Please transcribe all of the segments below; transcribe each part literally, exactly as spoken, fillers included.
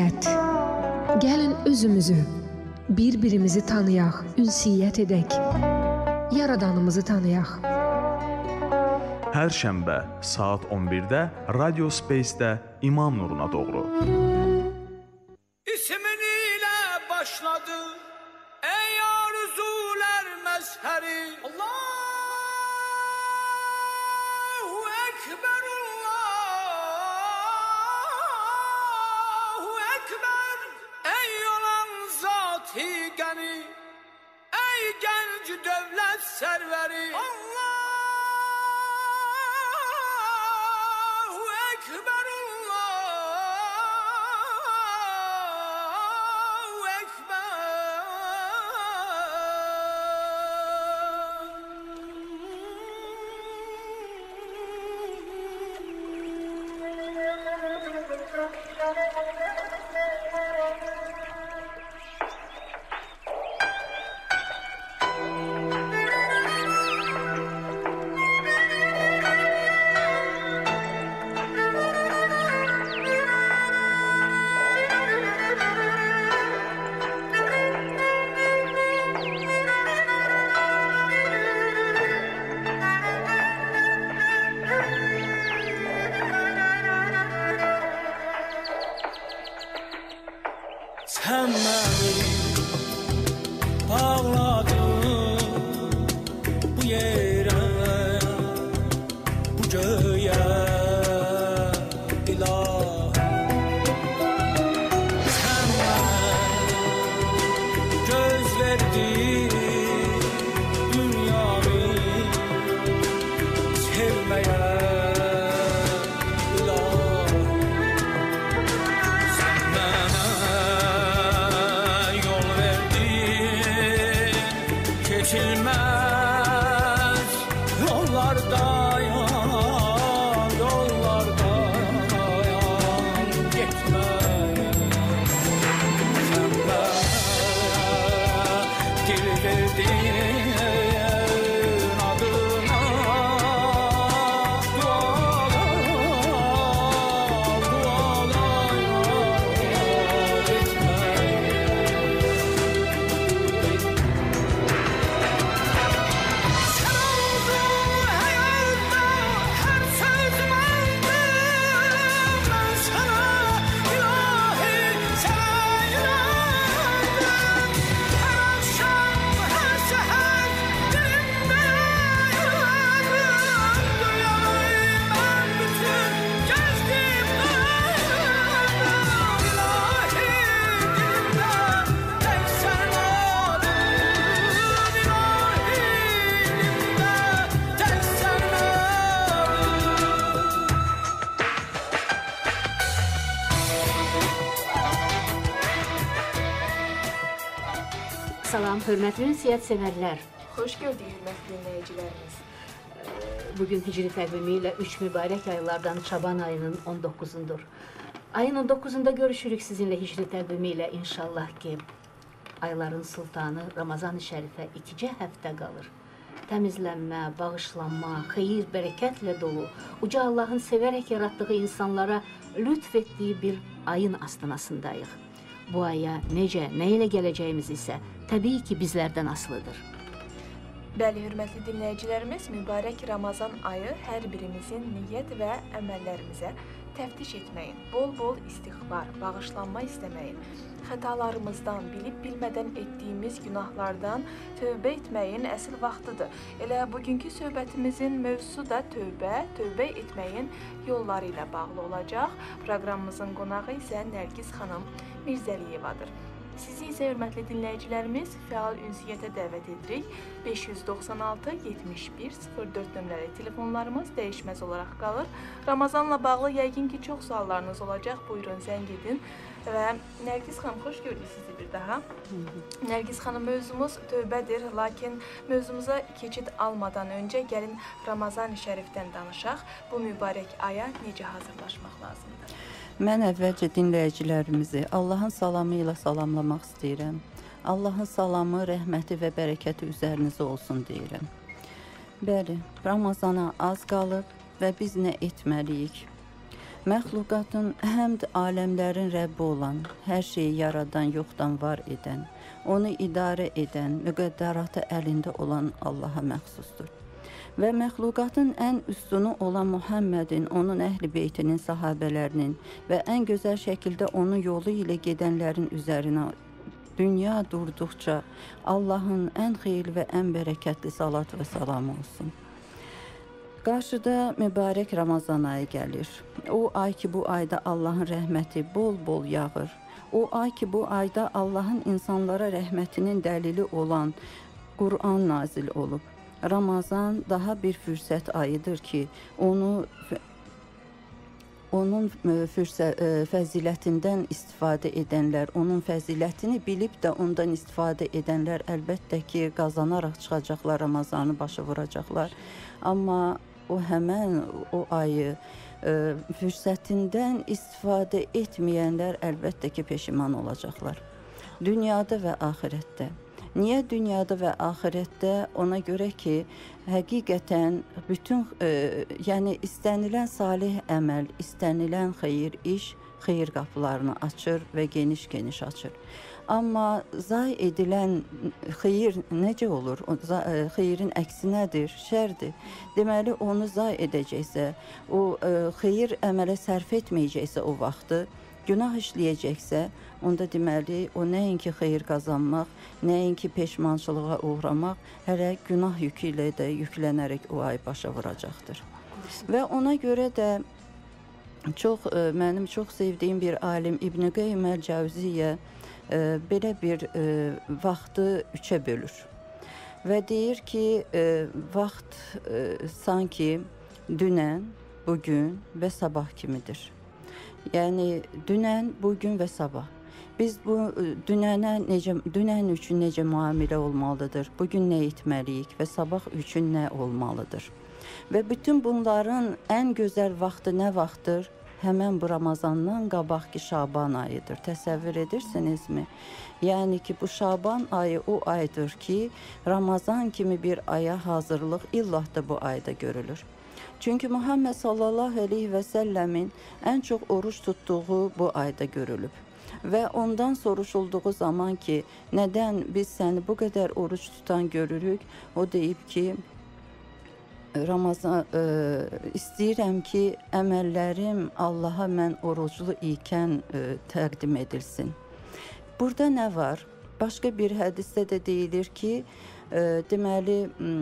Ünsiyyət. Gəlin özümüzü, bir-birimizi tanıyaq, ünsiyyət edək. Yaradanımızı tanıyaq. Hər şənbə saat on birdə Radio Space-də İmam Nuruna doğru. İsmin ilə başladı ey arzular məzhəri. Allahu Ekber, Allahu Ekber. Ey olan zat-ı gəni, ey gənc dövlət sərvəri. Allahu Ekber, Allahu Ekber. Sen beni bağladın bu yere, bu göğe, ilahım. Sen bana göz verdin dünyamı sevmeye. Geçilmez yollardayan, yollardayan gitme. Sen bana dil verdin adına, dualar, dualar etme. Salam, hörmətli ünsiyyət sevərlər. Xoş gördük, hörmətli dinləyicilərimiz. Bugün hicri təqvimi ilə üç mübarək aylardan Şaban ayının on doqquzundur. Ayın on doqquzunda görüşürük sizinlə hicri təqvimi ilə inşallah ki, ayların sultanı Ramazan-ı Şərifə ikicə həftə qalır. Təmizlənmə, bağışlanma, xeyir, bərəkətlə dolu, uca Allahın sevərək yaratdığı insanlara lütf etdiyi bir ayın astanasındayıq. Bu aya necə, nə ilə gələcəyimiz isə təbii ki, bizlərdən asılıdır. Bəli, hörmətli dinləyicilərimiz, mübarək Ramazan ayı hər birimizin niyyət və əməllərimizə təftiş etməyin, bol-bol istiğfar, bağışlanma istəməyin, xətalarımızdan, bilib-bilmədən etdiyimiz günahlardan tövbə etməyin əsl vaxtıdır. Elə bugünkü söhbətimizin mövzusu da tövbə, tövbə etməyin yolları ilə bağlı olacaq. Proqramımızın qonağı isə Nərgiz xanım Mirzəliyevadır. Sizi isə hörmətli dinləyicilərimiz fəal ünsiyyətə dəvət edirik. beş yüz doxsan altı yetmiş bir sıfır dörd nömrəli telefonlarımız dəyişməz olaraq qalır. Ramazanla bağlı yəqin ki, çox suallarınız olacaq. Buyurun, zəng edin. Və Nərgiz xanım, xoş gördük sizi bir daha. Nərgiz xanım, mövzumuz tövbədir, lakin mövzumuza keçid almadan öncə gəlin Ramazan-ı Şərifdən danışaq. Bu mübarək aya necə hazırlaşmaq lazımdır? Mən əvvəlcə dinləyicilərimizi Allahın salamı ilə salamlamaq istəyirəm. Allahın salamı, rəhməti və bərəkəti üzərinizə olsun deyirəm. Bəli, Ramazana az qalıb və biz nə etməliyik? Məxluqatın həmd aləmlərin Rəbbi olan, hər şeyi yaradan, yoxdan var edən, onu idarə edən, müqəddəratı əlində olan Allaha məxsusdur. Və məxluqatın ən üstunu olan Muhammedin, onun əhl-i beytinin, sahabələrinin və ən gözəl şəkildə onun yolu ilə gedənlərin üzərinə dünya durduqca Allahın ən xeyirli və ən bərəkətli salat və salamı olsun. Qarşıda mübarək Ramazan ayı gəlir. O ay ki, bu ayda Allahın rəhməti bol-bol yağır. O ay ki, bu ayda Allahın insanlara rəhmətinin dəlili olan Qur'an nazil olub. Ramazan daha bir fürsət ayıdır ki, onu onun fürsə, fəzilətindən istifadə edənlər, onun fəzilətini bilib də ondan istifadə edənlər əlbəttə ki, qazanaraq çıxacaqlar, Ramazanı başa vuracaqlar. Amma o həmən o ayı e, fürsətindən istifadə etməyənlər əlbəttə ki, peşiman olacaqlar. Dünyada və axirətdə. Niyə dünyada və axirətdə? Ona görə ki, həqiqətən bütün, e, yəni istənilən salih əməl, istənilən xeyir iş, xeyir qapılarını açır və geniş-geniş açır. Amma zay edilən xeyir necə olur? O, e, xeyirin əksi nədir? Şərdir. Deməli, onu zay edəcəksə, o e, xeyir əmələ sərf etməyəcəksə o vaxtı, günah işləyəcəksə, onda deməli, o nəinki xeyir qazanmaq, nəinki peşmançılığa uğramaq, hələ günah yükü ilə də yüklənərək o ay başa vuracaqdır. Və ona görə də çox, mənim çox sevdiyim bir alim İbn Qayyim el-Cəvziyyə belə bir e, vaxtı üçə bölür. Və deyir ki, e, vaxt e, sanki dünən, bugün və sabah kimidir. Yəni dünən, bugün və sabah. Biz bu dünənə necə, dünən üçün necə müamilə olmalıdır, bugün nə etməliyik və sabah üçün nə olmalıdır. Və bütün bunların ən gözəl vaxtı nə vaxtdır? Həmən bu Ramazandan qabaqki Şaban ayıdır. Təsəvvür edirsinizmi? Yəni ki, bu Şaban ayı o aydır ki, Ramazan kimi bir aya hazırlıq illah da bu ayda görülür. Çünki Muhammed sallallahu aleyhi və səlləmin ən çox oruç tutduğu bu ayda görülüb. Və ondan soruşulduğu zaman ki, nədən biz səni bu qədər oruç tutan görürük? O deyib ki, Ramazan e, istəyirəm ki, əməllərim Allaha mən oruclu ikən e, təqdim edilsin. Burada nə var? Başqa bir hədisdə də deyilir ki, e, deməli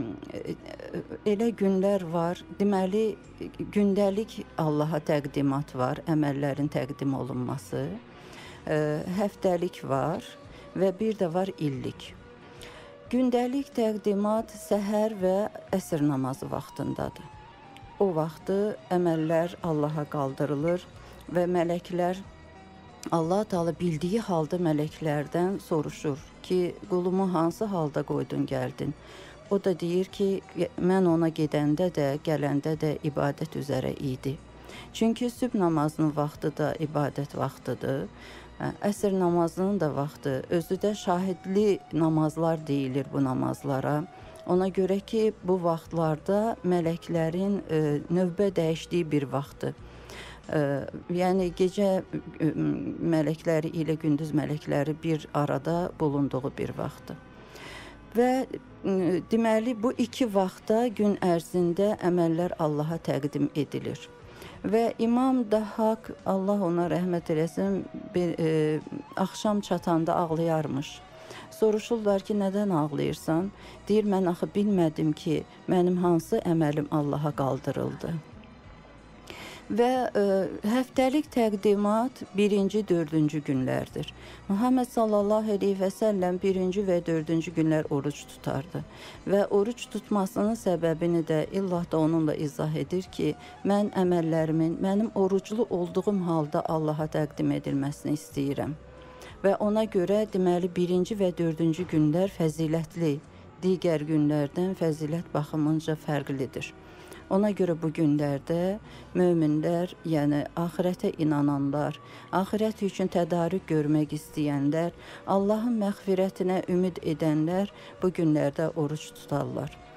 elə günlər var, deməli gündəlik Allaha təqdimat var, əməllərin təqdim olunması, e, həftəlik var və bir də var illik. Gündəlik təqdimat səhər və əsr namazı vaxtındadır. O vaxtı əməllər Allaha qaldırılır və mələklər, Allah Teala bildiyi halda mələklərdən soruşur ki, qulumu hansı halda qoydun gəldin? O da deyir ki, mən ona gedəndə də, gələndə də ibadət üzərə idi. Çünki sübh namazının vaxtı da ibadət vaxtıdır. Əsr namazının da vaxtı, özü də şahidli namazlar deyilir bu namazlara. Ona görə ki, bu vaxtlarda mələklərin e, növbə dəyişdiyi bir vaxtdır. E, yəni gecə e, mələkləri ilə gündüz mələkləri bir arada bulunduğu bir vaxtdır. Və e, deməli, bu iki vaxtda gün ərzində əməllər Allaha təqdim edilir. Və İmam Dahhak, Allah ona rəhmət eləsin, bir, e, axşam çatanda ağlayarmış. Soruşurlar ki, nədən ağlayırsan? Deyir, mən axı bilmədim ki, mənim hansı əməlim Allaha qaldırıldı. Və e, həftəlik təqdimat birinci, dördüncü günlərdir. Muhammed sallallahu aleyhi və səlləm birinci və dördüncü günlər oruç tutardı. Və oruç tutmasının səbəbini də illah da onunla izah edir ki, mən əməllərimin, mənim oruclu olduğum halda Allaha təqdim edilməsini istəyirəm. Və ona görə deməli birinci və dördüncü günlər fəzilətli, digər günlərdən fəzilət baxımınca fərqlidir. Ona görə bu günlərdə möminlər, yəni axirətə inananlar, axirət üçün tədarük görmək istəyənlər, Allahın məğfirətinə ümid edənlər bu günlərdə oruç tutarlar.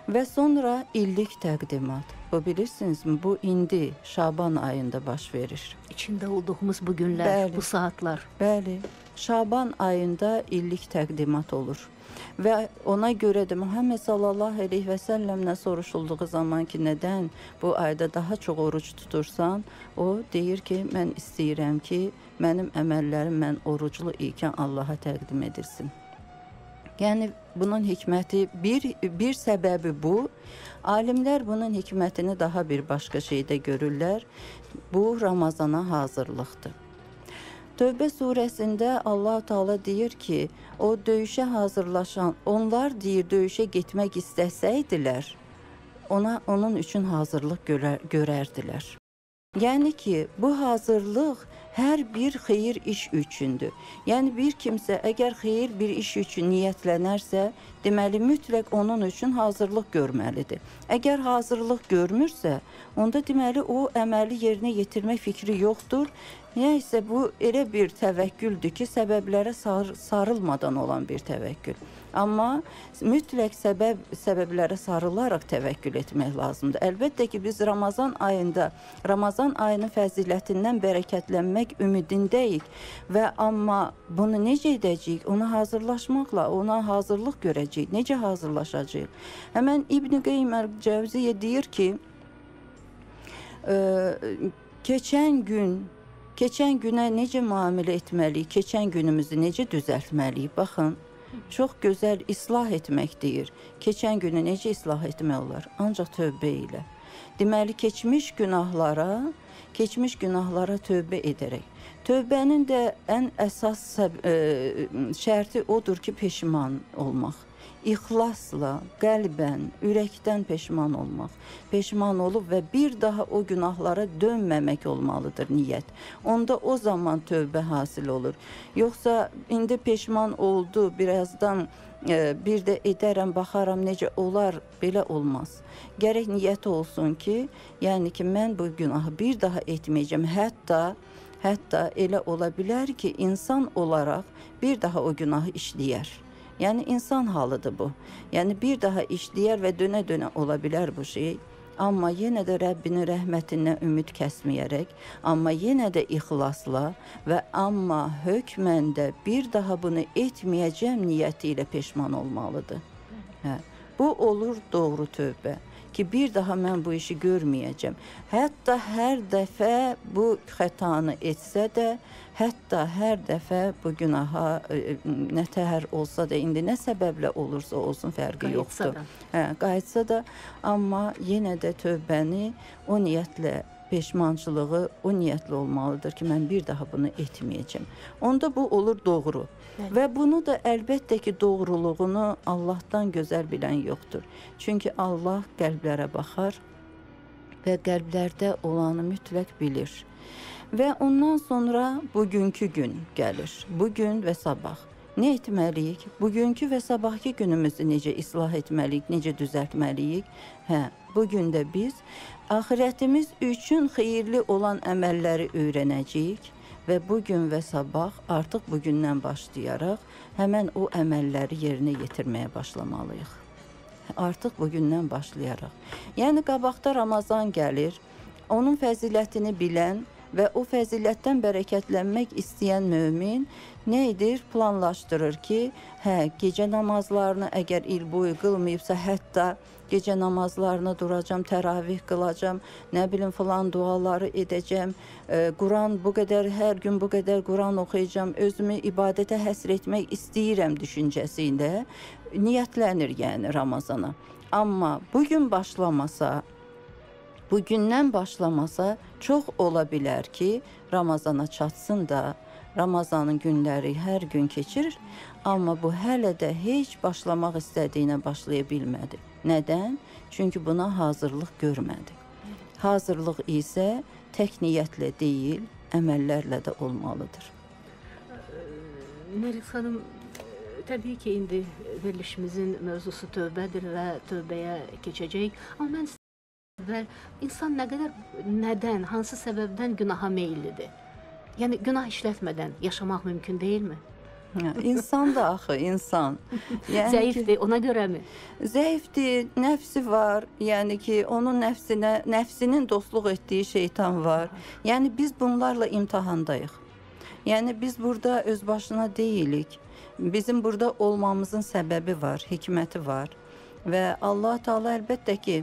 Və sonra illik təqdimat. Bu bilirsinizmi? Bu indi Şaban ayında baş verir. İçində olduğumuz bu günlər, Bəli. bu saatlar. Bəli, Şaban ayında illik təqdimat olur. Və ona görə də Muhammed sallallahu əleyhi və səlləmdən soruşulduğu zaman ki, nədən bu ayda daha çox oruc tutursan, o deyir ki, mən istəyirəm ki, mənim əməllərim mən oruclu ikən Allaha təqdim edilsin. Yəni bunun hikməti bir bir səbəbi bu. Alimlər bunun hikmətini daha bir başqa şeydə görürlər. Bu Ramazana hazırlıqdır. Tövbə surəsində Allah Teala deyir ki, o döyüşə hazırlaşan, onlar deyir döyüşə getmək istəsəydilər, ona onun üçün hazırlıq görər, görərdilər. Yəni ki, bu hazırlıq hər bir xeyir iş üçündür. Yəni bir kimsə əgər xeyir bir iş üçün niyyətlənərsə, deməli mütləq onun üçün hazırlıq görməlidir. Əgər hazırlıq görmürsə, onda deməli o əməli yerinə yetirmək fikri yoxdur. Nəysə bu elə bir təvəkküldür ki, səbəblərə sar sarılmadan olan bir təvəkkül. Amma mütləq səbəb səbəblərə sarılaraq təvəkkül etmək lazımdır. Əlbəttə ki, biz Ramazan ayında, Ramazan ayının fəzilətindən bərəkətlənmək ümidindəyik və amma bunu necə edəcəyik? Ona hazırlaşmaqla, ona hazırlıq görəcəyik. Necə hazırlaşacağıq? Həmən İbn Qeym el-Cəvziyyə deyir ki, ə, keçən gün Keçən günə necə müamilə etməliyik, keçən günümüzü necə düzəltməliyik? Baxın, çox gözəl islah etmək deyir. Keçən günü necə islah etmək olar? Ancaq tövbə ilə. Deməli, keçmiş günahlara, keçmiş günahlara tövbə edərək. Tövbənin də ən əsas şərti odur ki, peşman olmaq. İxlasla, qəlbən, ürəkdən peşman olmaq. Peşman olub və bir daha o günahlara dönməmək olmalıdır niyyət. Onda o zaman tövbə hasil olur. Yoxsa indi peşman oldu, birazdan e, bir də edərəm, baxaram necə olar, belə olmaz. Gərək niyyət olsun ki, yəni ki, mən bu günahı bir daha etməyəcəm. Hətta, hətta elə ola bilər ki, insan olaraq bir daha o günahı işləyər. Yəni insan halıdır bu. Yəni bir daha işləyər və dönə-dönə ola bilər bu şey. Amma yenə də Rəbbinin rəhmətindən ümid kəsməyərək, amma yenə də ixlasla və amma hökmən də bir daha bunu etməyəcəm niyyəti ilə peşman olmalıdır. Hə. Bu olur doğru tövbə. Ki bir daha mən bu işi görməyəcəm. Hətta hər dəfə bu xətanı etsə də, hətta hər dəfə bu günaha nə təhər olsa da, indi nə səbəblə olursa olsun fərqi yoxdur. Hə, qayıtsa da, amma yenə də tövbəni o niyyətlə, peşmançılığı o niyyətlə olmalıdır ki, mən bir daha bunu etməyəcəm. Onda bu olur doğru. Bəli. Və bunu da əlbəttə ki, doğruluğunu Allahdan gözəl bilən yoxdur. Çünki Allah qəlblərə baxar və qəlblərdə olanı mütləq bilir. Və ondan sonra bugünkü gün gəlir. Bugün və sabah. Nə etməliyik? Bugünkü və sabahki günümüzü necə islah etməliyik, necə düzəltməliyik? Hə, bugün də biz axirətimiz üçün xeyirli olan əməlləri öyrənəcəyik və bugün və sabah artıq bugündən başlayaraq həmən o əməlləri yerinə yetirməyə başlamalıyıq. Artıq bugündən başlayaraq. Yəni qabaqda Ramazan gəlir, onun fəzilətini bilən və o fəzilətdən bərəkətlənmək istəyən mömin nə edir? Planlaşdırır ki, hə, gecə namazlarını əgər il boyu qılmayıbsa, hətta gecə namazlarına duracam, təravih qılacam, nə bilim filan duaları edəcəm, e, Quran bu qədər, hər gün bu qədər Quran oxuyacam, özümü ibadətə həsr etmək istəyirəm düşüncəsində niyyətlənir yəni Ramazana. Amma bugün başlamasa, bugündən başlamasa çox ola bilər ki, Ramazana çatsın da, Ramazanın günləri hər gün keçir, amma bu hələ də heç başlamaq istədiyinə başlaya bilmədi. Nədən? Çünki buna hazırlıq görmədi. Hazırlıq isə tək niyyətlə deyil, əməllərlə də olmalıdır. Neriz xanım, təbii ki, indi verilişimizin mövzusu tövbədir və tövbəyə keçəcəyik. Amma mən istəyirəm, insan nə qədər, nədən, hansı səbəbdən günaha meyillidir? Yəni, günah işlətmədən yaşamaq mümkün deyilmi? İnsan da axı, insan. Yəni ki, Zəifdir, ona görəmi? zəifdir, nəfsi var. Yəni ki, onun nəfsinə, nəfsinin dostluq etdiyi şeytan var. Yəni biz bunlarla imtahandayıq. Yəni biz burada öz başına deyilik. Bizim burada olmamızın səbəbi var, hikməti var. Və Allah Teala əlbəttə ki,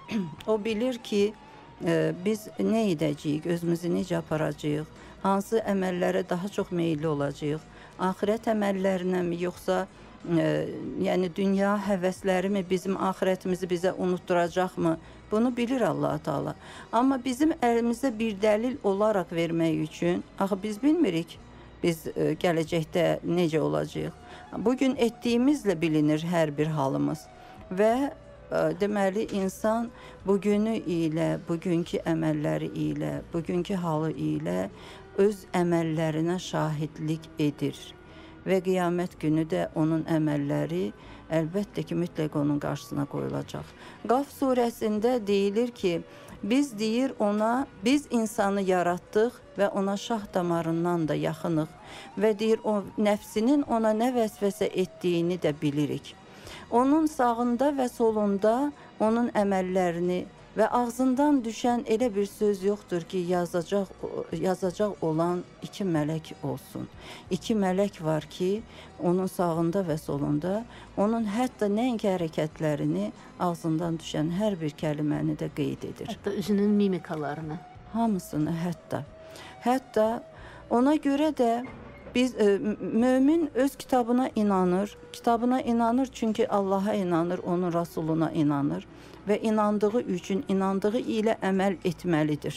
o bilir ki, e, biz nə edəcəyik, özümüzü necə aparacağıq, hansı əməllərə daha çox meyilli olacağıq, axirət əməllərinə mi, yoxsa e, yəni dünya həvəsləri mi bizim axirətimizi bizə unutturacaqmı? Bunu bilir Allah Teala. Amma bizim əlimizdə bir dəlil olaraq vermək üçün, axı biz bilmirik biz e, gələcəkdə necə olacağıq. Bugün etdiyimizlə bilinir hər bir halımız. Və e, deməli insan bugünü ilə, bugünkü əməlləri ilə, bugünkü halı ilə öz əməllərinə şahidlik edir. Və qiyamət günü də onun əməlləri əlbəttə ki, mütləq onun qarşısına qoyulacaq. Qaf surəsində deyilir ki, biz deyir ona, biz insanı yaratdıq və ona şah damarından da yaxınıq. Və deyir, o nəfsinin ona nə vəsvəsə etdiyini də bilirik. Onun sağında və solunda onun əməllərini və ağzından düşən elə bir söz yoxdur ki, yazacaq, yazacaq olan iki mələk olsun. İki mələk var ki, onun sağında və solunda, onun hətta nəinki hərəkətlərini, ağzından düşən hər bir kəliməni də qeyd edir. Hətta üzünün mimikalarını. Hamısını hətta. Hətta ona görə də biz e, mömin öz kitabına inanır. Kitabına inanır çünki Allaha inanır, onun Rasuluna inanır və inandığı üçün inandığı ilə əməl etməlidir.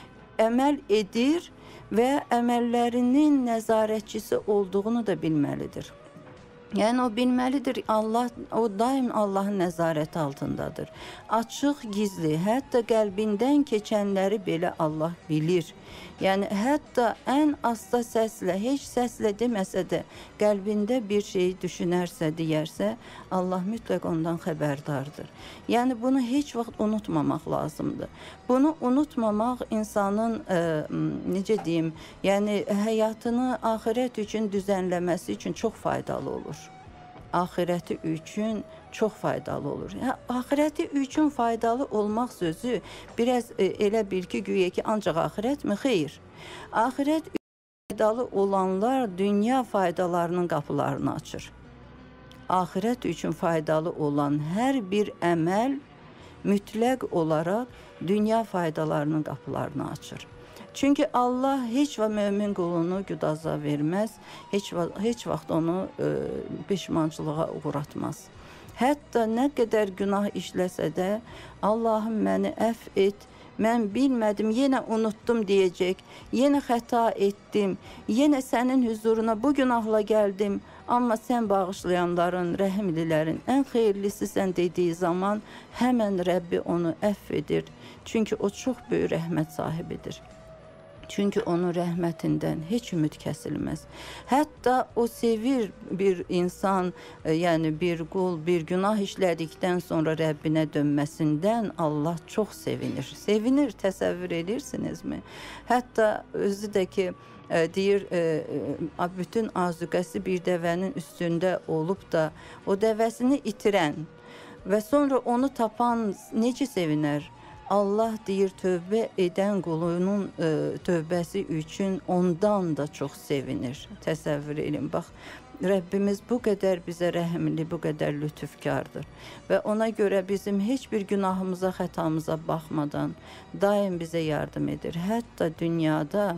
Əməl edir və əməllərinin nəzarətçisi olduğunu da bilməlidir. Yəni o bilməlidir, Allah, o daim Allahın nəzarəti altındadır. Açıq, gizli, hətta qəlbindən keçənləri belə Allah bilir. Yəni hətta ən asta səslə, heç səslə deməsə də, qəlbində bir şeyi düşünərsə, deyərsə, Allah mütləq ondan xəbərdardır. Yəni bunu heç vaxt unutmamaq lazımdır. Bunu unutmamaq insanın, e, necə deyim, yəni həyatını axirət üçün düzənləməsi üçün çox faydalı olur. Axirəti üçün çox faydalı olur. Hə, axirəti üçün faydalı olmaq sözü biraz e, elə bil ki, güya ki, ancaq axirətmi? Xeyr. Axirət üçün faydalı olanlar dünya faydalarının qapılarını açır. Axirət üçün faydalı olan hər bir əməl mütləq olaraq dünya faydalarının qapılarını açır. Çünki Allah heç vaxt mömin qulunu güdaza verməz, heç, heç vaxt onu e, peşmançılığa uğratmaz. Hətta nə qədər günah işləsə də, Allahım məni əff et, mən bilmədim, yenə unuttum deyəcək, yenə xəta etdim, yenə sənin huzuruna bu günahla gəldim, amma sən bağışlayanların, rəhimlilərin ən xeyirlisisən dediyi zaman həmən Rəbbi onu əff edir. Çünki o çox böyük rəhmət sahibidir. Çünki onun rəhmətindən heç ümid kəsilməz. Hətta o sevir bir insan, yəni bir qul, bir günah işlədikdən sonra Rəbbinə dönməsindən Allah çox sevinir. Sevinir, təsəvvür edirsinizmi? Hətta özü də ki, deyir, bütün azuqəsi bir dəvənin üstündə olub da, o dəvəsini itirən və sonra onu tapan necə sevinər? Allah deyir, tövbə edən qulunun e, tövbəsi üçün ondan da çox sevinir. Təsəvvür edin, bax, Rəbbimiz bu qədər bizə rəhimli, bu qədər lütufkardır. Və ona görə bizim heç bir günahımıza, xətamıza baxmadan daim bizə yardım edir. Hətta dünyada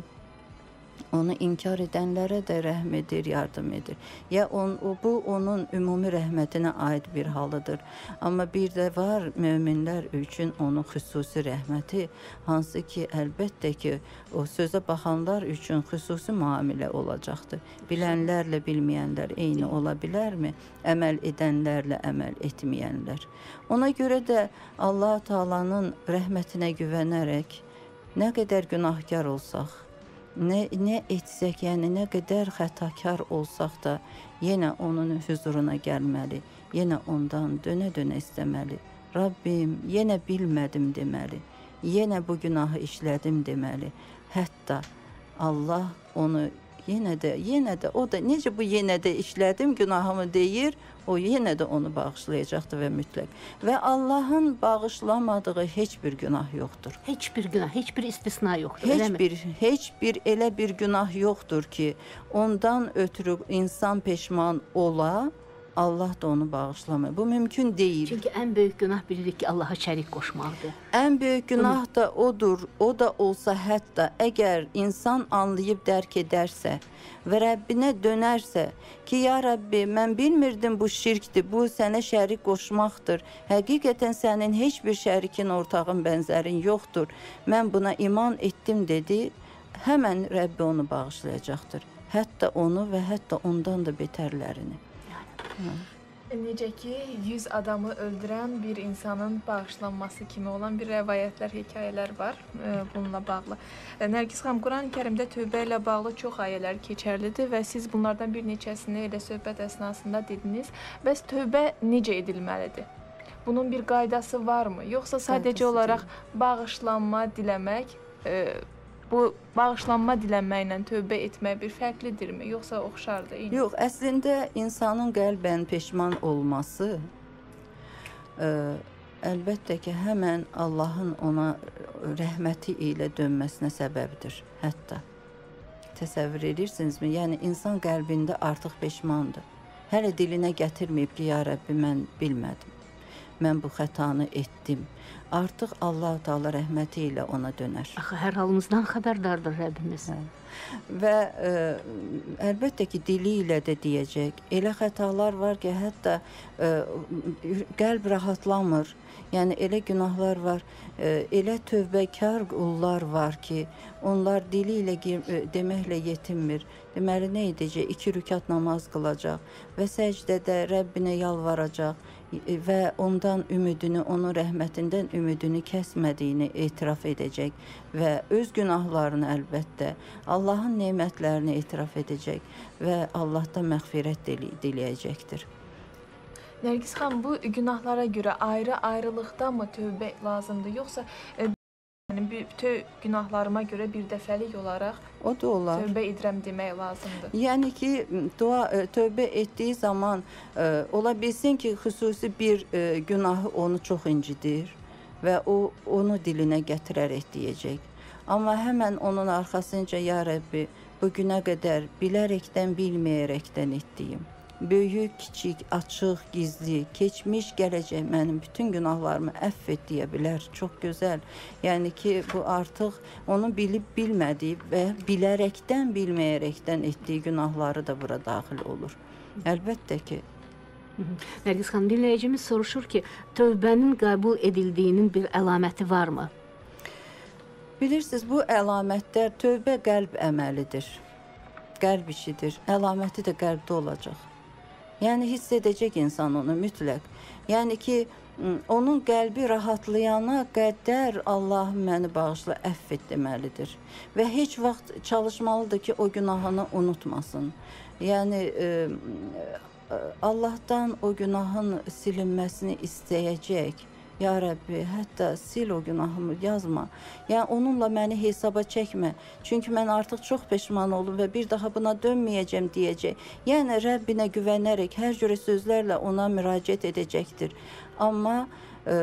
onu inkar edənlərə də rəhm edir, yardım edir. Ya on, bu onun ümumi rəhmətinə aid bir halıdır. Amma bir də var möminlər üçün onun xüsusi rəhməti, hansı ki, əlbəttə ki, o sözə baxanlar üçün xüsusi müamilə olacaqdır. Bilənlərlə bilməyənlər eyni ola bilərmi? Əməl edənlərlə əməl etməyənlər. Ona görə də Allah Taala'nın rəhmətinə güvənərək nə qədər günahkar olsaq, Nə, nə etsək, yəni nə qədər xətakar olsaq da yenə onun huzuruna gəlməli, yenə ondan dönə-dönə istəməli. Rabbim, yenə bilmədim deməli, yenə bu günahı işlədim deməli. Hətta Allah onu yenə də, yenə də o da necə bu yenə də işlədim günahımı deyir, o yenə də onu bağışlayacaqdır və mütləq. Və Allahın bağışlamadığı heç bir günah yoxdur. Heç bir günah, heç bir istisna yoxdur, Heç eləmi? bir, heç bir elə bir günah yoxdur ki, ondan ötürü insan peşman ola, Allah da onu bağışlamır. Bu mümkün deyil. Çünki ən böyük günah bilirik ki, Allaha şərik qoşmaqdır. Ən böyük günah da odur. O da olsa hətta əgər insan anlayıb dərk edərsə və Rəbbinə dönərsə ki, ya Rəbbi, mən bilmirdim bu şirkdir, bu sənə şərik qoşmaqdır. Həqiqətən sənin heç bir şərikin, ortağın, bənzərin yoxdur. Mən buna iman etdim dedi. Həmən Rəbbi onu bağışlayacaqdır. Hətta onu və hətta ondan da betərlərini. Necə ki, yüz adamı öldürən bir insanın bağışlanması kimi olan bir rəvayətlər, hekayələr var e, bununla bağlı. E, Nərgiz xanım, Quran-ı Kərimdə tövbə ilə bağlı çox ayələr keçərlidir və siz bunlardan bir neçəsini elə söhbət əsnasında dediniz. Bəs tövbə necə edilməlidir? Bunun bir qaydası varmı? Yoxsa sadəcə Qaydası olaraq bağışlanma diləmək, e, bu bağışlanma dilənməklə tövbə etmək bir fərqlidirmi? Yoxsa oxşardır? Eyni? Yox, əslində insanın qəlbən peşman olması ə, əlbəttə ki, həmən Allahın ona rəhməti ilə dönməsinə səbəbdir. Hətta təsəvvür edirsinizmi? Yəni insan qəlbində artıq peşmandır. Hələ dilinə gətirməyib ki, ya Rəbbi, mən bilmədim. Mən bu xətanı etdim. Artıq Allah-u Teala rəhməti ilə ona dönər. Axı, hər halımızdan xəbərdardır Rəbbimiz. Və ə, əlbəttə ki, dili ilə də deyəcək. Elə xətalar var ki, hətta ə, qəlb rahatlamır. Yəni elə günahlar var, ə, elə tövbəkar qullar var ki, onlar dili ilə deməklə yetinmir. Deməli, nə edəcək? İki rükat namaz qılacaq və səcdədə Rəbbinə yalvaracaq və ondan ümidini, onun rəhmətindən ümidini kəsmədiyini etiraf edəcək və öz günahlarını əlbəttə, Allahın nemətlərini etiraf edəcək və Allahdan məğfirət diləyəcəkdir. Nərgiz xanım, bu günahlara görə ayrı-ayrılıqda mı tövbə lazımdır? Yoxsa e, yəni, bütün günahlarıma görə bir dəfəlik olaraq o da olar. Tövbə edirəm demək lazımdır? Yəni ki, dua, tövbə etdiyi zaman e, ola bilsin ki, xüsusi bir e, günahı onu çox incidir və o onu dilinə gətirərək deyəcək. Amma həmən onun arxasınca, ya Rəbbi, bu günə qədər bilərəkdən, bilməyərəkdən etdiyim, böyük, kiçik, açıq, gizli, keçmiş, gələcək mənim bütün günahlarımı əff et deyə bilər. Çox gözəl. Yəni ki, bu artıq onu bilib bilmədiyi və bilərəkdən, bilməyərəkdən etdiyi günahları da bura daxil olur. Əlbəttə ki. Nərgiz xanım, dinləyicimiz soruşur ki, tövbənin qəbul edildiyinin bir əlaməti varmı? Bilirsiniz, bu əlamətlər tövbə qəlb əməlidir. Qəlb işidir. Əlaməti də qəlbdə olacaq. Yəni hiss edəcək insan onu mütləq. Yəni ki, onun qəlbi rahatlayana qədər Allah məni bağışla, əff et deməlidir. Və heç vaxt çalışmalıdır ki, o günahını unutmasın. Yəni e, Allahdan o günahın silinməsini istəyəcək. Ya Rəbbi, hətta sil o günahımı, yazma. Yəni onunla məni hesaba çəkmə. Çünki mən artıq çox peşman oldum və bir daha buna dönməyəcəm deyəcək. Yəni Rəbbinə güvənərək hər cürə sözlərlə ona müraciət edəcəkdir. Amma e,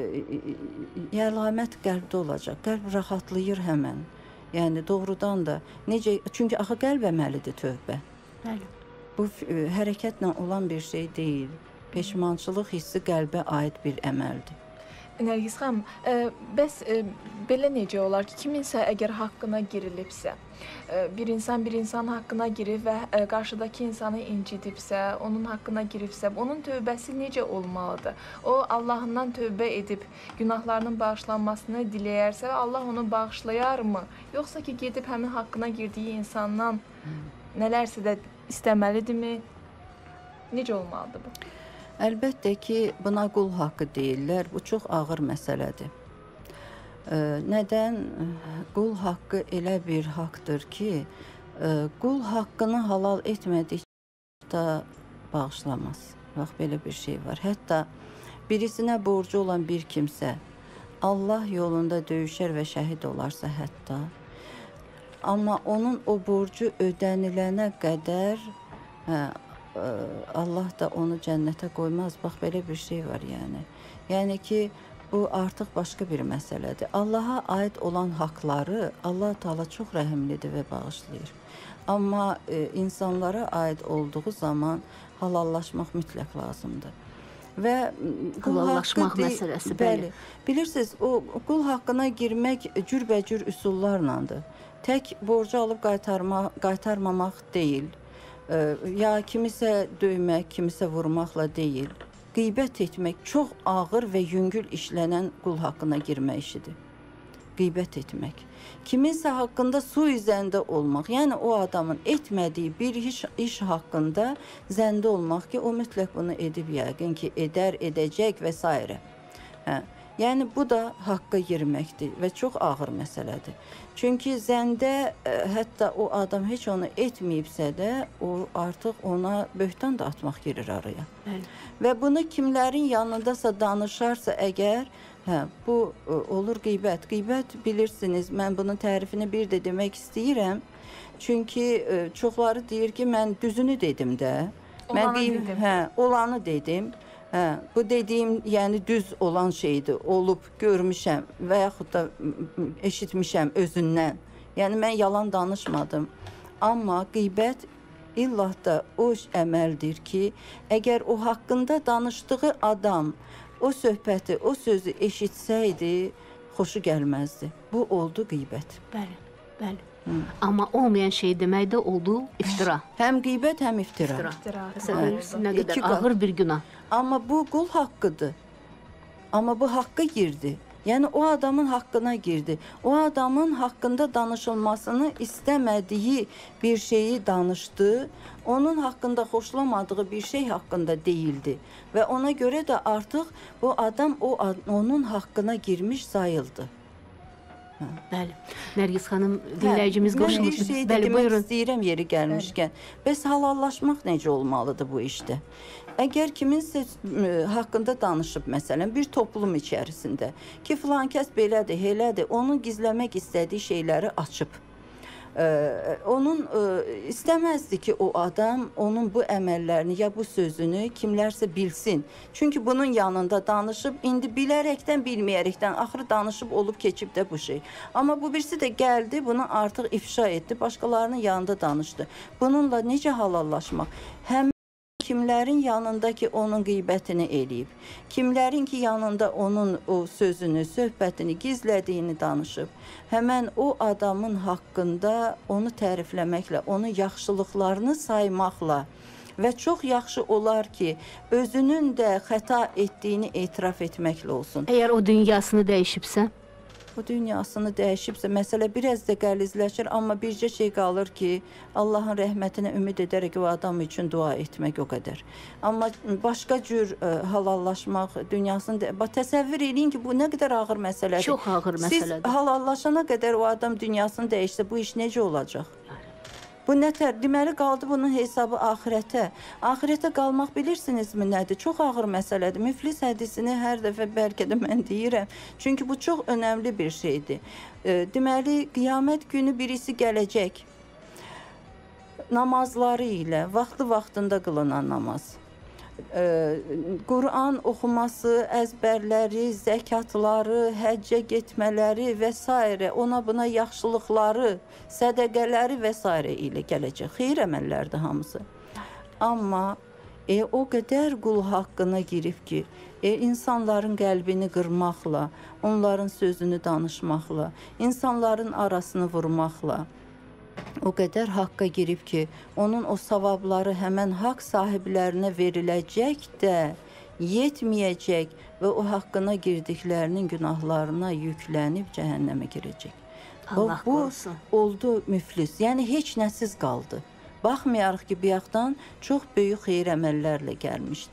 əlamət qəlbdə olacaq. Qəlb rahatlayır həmən. Yəni doğrudan da necə, çünki axı qəlb əməlidir tövbə. Bəli. Bu e, hərəkətlə olan bir şey deyil. Peşmançılıq hissi qəlbə aid bir əməldir. Nərgiz xanım, e, bəs e, belə necə olar ki, kiminsə əgər haqqına girilibsə, e, bir insan bir insan haqqına girib və e, qarşıdakı insanı incidibsə, onun haqqına giribsə, onun tövbəsi necə olmalıdır? O, Allahından tövbə edib günahlarının bağışlanmasını diləyərsə, Allah onu bağışlayarmı? Yoxsa ki, gedib həmin haqqına girdiyi insandan nələrsə də istəməlidirmi? Necə olmalıdır bu? Əlbəttə ki, buna qul haqqı deyirlər. Bu çox ağır məsələdir. E, nədən? Qul haqqı elə bir haqqdır ki, e, qul haqqını halal etmədikcə da bağışlamaz. Bax, belə bir şey var. Hətta birisinə borcu olan bir kimsə Allah yolunda döyüşər və şəhid olarsa hətta, amma onun o borcu ödənilənə qədər hə, ə, Allah da onu cənnətə qoymaz. Bax belə bir şey var yəni. Yəni ki, bu artıq başqa bir məsələdir. Allaha aid olan haqları Allah Taala çox rəhimlidir və bağışlayır. Amma e, insanlara aid olduğu zaman halallaşmaq mütləq lazımdır. Və qul Halallaşmaq haqqı məsələsi, bəli. bəli. Bilirsiniz, o qul haqqına girmək cürbəcür üsullarladır. Tək borcu alıb qaytarma, qaytarmamaq deyil. E, ya kimisə döymək, kimisə vurmaqla deyil. Qeybət etmək çox ağır və yüngül işlənən qul haqqına girmə işidir. Qeybət etmək. Kiminsə haqqında suizəndə olmaq, yəni o adamın etmədiyi bir iş, iş haqqında zəndə olmaq ki, o mütləq bunu edib yəqin ki, edər, edəcək və s. Hə. Yəni bu da haqqa girməkdir və çox ağır məsələdir. Çünki zəndə ə, hətta o adam heç onu etməyibsə də, o artıq ona böhtan da atmaq girir araya. Bəli. Və bunu kimlərin yanındasa danışarsa əgər, hə, bu ə, olur qeybət. Qeybət bilirsiniz, mən bunun tərifini bir də demək istəyirəm. Çünki ə, çoxları deyir ki, mən düzünü dedim də. Mən Olanı deyim, dedim. hə, olanı dedim. Hə, bu dediyim, yəni düz olan şeydir. Olub, görmüşəm və yaxud da eşitmişəm özündən. Yəni mən yalan danışmadım. Amma qeybət illah da o əməldir ki, əgər o haqqında danışdığı adam o söhbəti, o sözü eşitsəydi, xoşu gəlməzdi. Bu oldu qeybət. Bəli, bəli. Hı. Amma olmayan şey demək də oldu iftira. Həm qeybət, həm iftira. İftira. İftira. Təsəvvür nə İki qədər qat. ağır bir günah. Amma bu qul haqqıdır. Amma bu haqqa girdi. Yəni o adamın haqqına girdi. O adamın haqqında danışılmasını istəmədiyi bir şeyi danışdı. Onun haqqında xoşlamadığı bir şey haqqında deyildi. Və ona görə də artıq bu adam o onun haqqına girmiş sayıldı. Bəli. Nərgiz xanım, dinləyicimiz qoşulmuş. Mən bir şey də Bəli, demək buyurun. istəyirəm yeri gəlmişkən. Bəs halallaşmaq necə olmalıdır bu işdə? Əgər kiminsə ə, haqqında danışıb, məsələn, bir toplum içərisində ki, filan kəs belədir, elədir, onun gizləmək istədiyi şeyləri açıb. Ee, onun e, istəməzdi ki, o adam onun bu əməllərini ya bu sözünü kimlərsə bilsin. Çünki bunun yanında danışıb, indi bilərəkdən, bilməyərəkdən axırı danışıb olub keçib də bu şey. Amma bu birisi də gəldi, bunu artıq ifşa etdi, başqalarının yanında danışdı. Bununla necə halallaşmaq? Həm kimlərin yanında ki, onun qeybətini eləyib, kimlərin ki, yanında onun o sözünü, söhbətini gizlədiyini danışıb, həmən o adamın haqqında onu tərifləməklə, onun yaxşılıqlarını saymaqla və çox yaxşı olar ki, özünün də xəta etdiyini etiraf etməklə olsun. Əgər o dünyasını dəyişibsə? O dünyasını dəyişibsə, məsələ biraz da qəlizləşir, amma bircə şey qalır ki, Allahın rəhmətinə ümid edərək o adam üçün dua etmək o qədər. Amma başqa cür ə, halallaşmaq dünyasını... Təsəvvür edin ki, bu nə qədər ağır məsələdir. Çox ağır məsələdir. Siz halallaşana qədər o adam dünyasını dəyişsə, bu iş necə olacaq? Bu nətər? Deməli, qaldı bunun hesabı axirətə. Axirətə qalmaq bilirsinizmi nədir? Çox ağır məsələdir. Müflis hədisini hər dəfə bəlkə də mən deyirəm. Çünki bu çox önəmli bir şeydir. E, deməli, qiyamət günü birisi gələcək. Namazları ilə, vaxtlı-vaxtında qılınan namaz. Ee, Quran oxuması, əzbərləri, zəkatları, həccə getmələri və s. ona buna yaxşılıqları, sədəqələri və s. ilə gələcək. Xeyir əməllərdir hamısı. Amma e, o qədər qul haqqına girib ki, e, insanların qəlbini qırmaqla, onların sözünü danışmaqla, insanların arasını vurmaqla, o qədər haqqa girib ki, onun o savabları həmən haqq sahiblərinə veriləcək də yetməyəcək və o haqqına girdiklərinin günahlarına yüklənib cəhənnəmə girəcək. Allah bu qorusun. Oldu müflis, yəni heç nəsiz qaldı. Baxmayaraq ki, bayaqdan çox böyük xeyir əməllərlə gəlmişdi.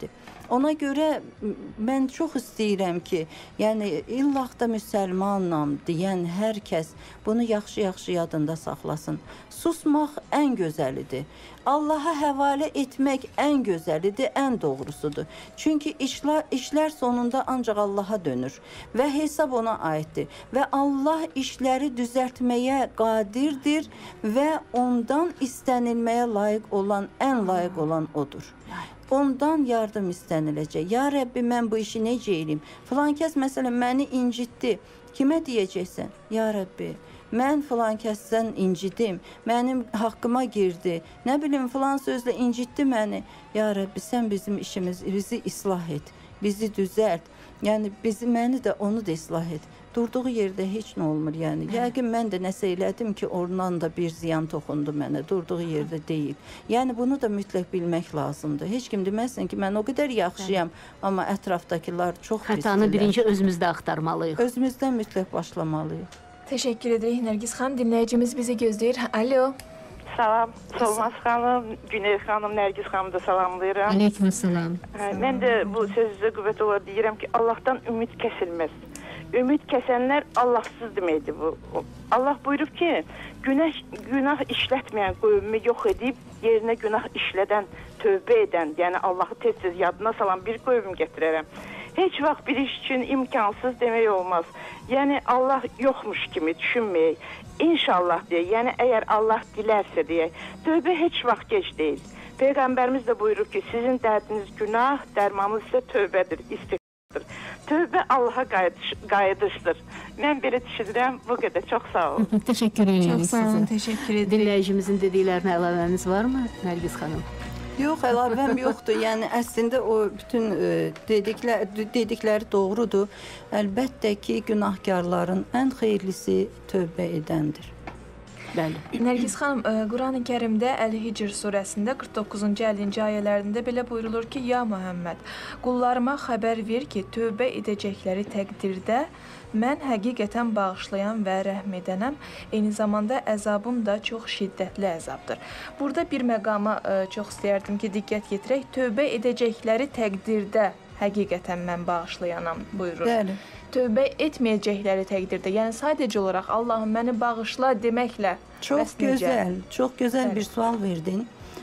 Ona görə mən çox istəyirəm ki, yəni illah da müsəlmanam deyən hər kəs bunu yaxşı-yaxşı yadında saxlasın. Susmaq ən gözəlidir. Allaha həvalə etmək ən gözəlidir, ən doğrusudur. Çünki işlər, işlər sonunda ancaq Allaha dönür və hesab ona aiddir. Və Allah işləri düzəltməyə qadirdir və ondan istənilməyə layiq olan, ən layiq olan odur. Ondan yardım istəniləcək. Ya Rəbbi, mən bu işi necə eləyim? Filan kəs məsələn məni incitdi. Kimə deyəcəksən? Ya Rəbbi, mən filan kəsdən incidim, mənim haqqıma girdi, nə bilim filan sözlə incitdi məni. Ya Rəbbi, sən bizim işimizi, bizi islah et, bizi düzəlt. Yəni bizi, məni də onu da islah et. Durduğu yerdə heç nə olmur yəni. Yəqin mən də nəsə elədim ki, oradan da bir ziyan toxundu mənə, durduğu yerdə deyil. Yəni bunu da mütləq bilmək lazımdır. Heç kim deməsin ki, mən o qədər yaxşıyam, amma ətrafdakılar çox pisdirlər. Xətanı birinci özümüzdə axtarmalıyıq. Özümüzdən mütləq başlamalıyıq. Təşəkkür edirik Nərgiz xanım. Dinləyicimiz bizi gözləyir. Alo. Salam, Solmaz xanım, Güney xanım, Nərgiz xanım da salamlayıram. Aleykümselam. Mən də bu sözünüzə qüvvət olar deyirəm ki, Allahdan ümid kəsilməz. Ümid kəsənlər Allahsız deməkdir bu. Allah buyurub ki, günah, günah işlətməyən qövmü yox edib, yerinə günah işlədən, tövbə edən, yəni Allahı tez-tez yadına salan bir qövm gətirərəm. Heç vaxt bir iş üçün imkansız demək olmaz. Yəni Allah yoxmuş kimi düşünməyək. İnşallah deyək, yəni əgər Allah dilərsə deyək, tövbə heç vaxt gec deyil. Peyğəmbərimiz də buyurur ki, sizin dərdiniz günah, dərmanınız isə tövbədir, istiğfardır. Tövbə Allaha qayıdış, qayıdışdır. Mən belə düşünürəm, bu qədər. Çox sağ olun. Təşəkkür edirik Çox sağ olun, sizə. təşəkkür edirik. Dinləyicimizin dediklərinə əlavəniz varmı, Nərgiz xanım? Yox, əlavəm yoxdur. Yəni əslində o bütün e, dediklər, dedikləri doğrudur. Əlbəttə ki, günahkarların ən xeyirlisi tövbə edəndir. Bəli. Nərgiz xanım, Quran-ı Kərimdə Əl-Hicr surəsində qırx doqquzuncu əllinci ayələrində belə buyurulur ki, ya Muhammed, qullarıma xəbər ver ki, tövbə edəcəkləri təqdirdə mən həqiqətən bağışlayan və rəhm edənəm, eyni zamanda əzabım da çox şiddətli əzabdır. Burada bir məqama çox istəyərdim ki, diqqət yetirək. Tövbə edəcəkləri təqdirdə həqiqətən mən bağışlayanam buyurur. Bəli. Tövbə etməyəcəkləri təqdirdə, yəni sadəcə olaraq Allahım məni bağışla deməklə Çox gözəl, çox gözəl bir sual verdin.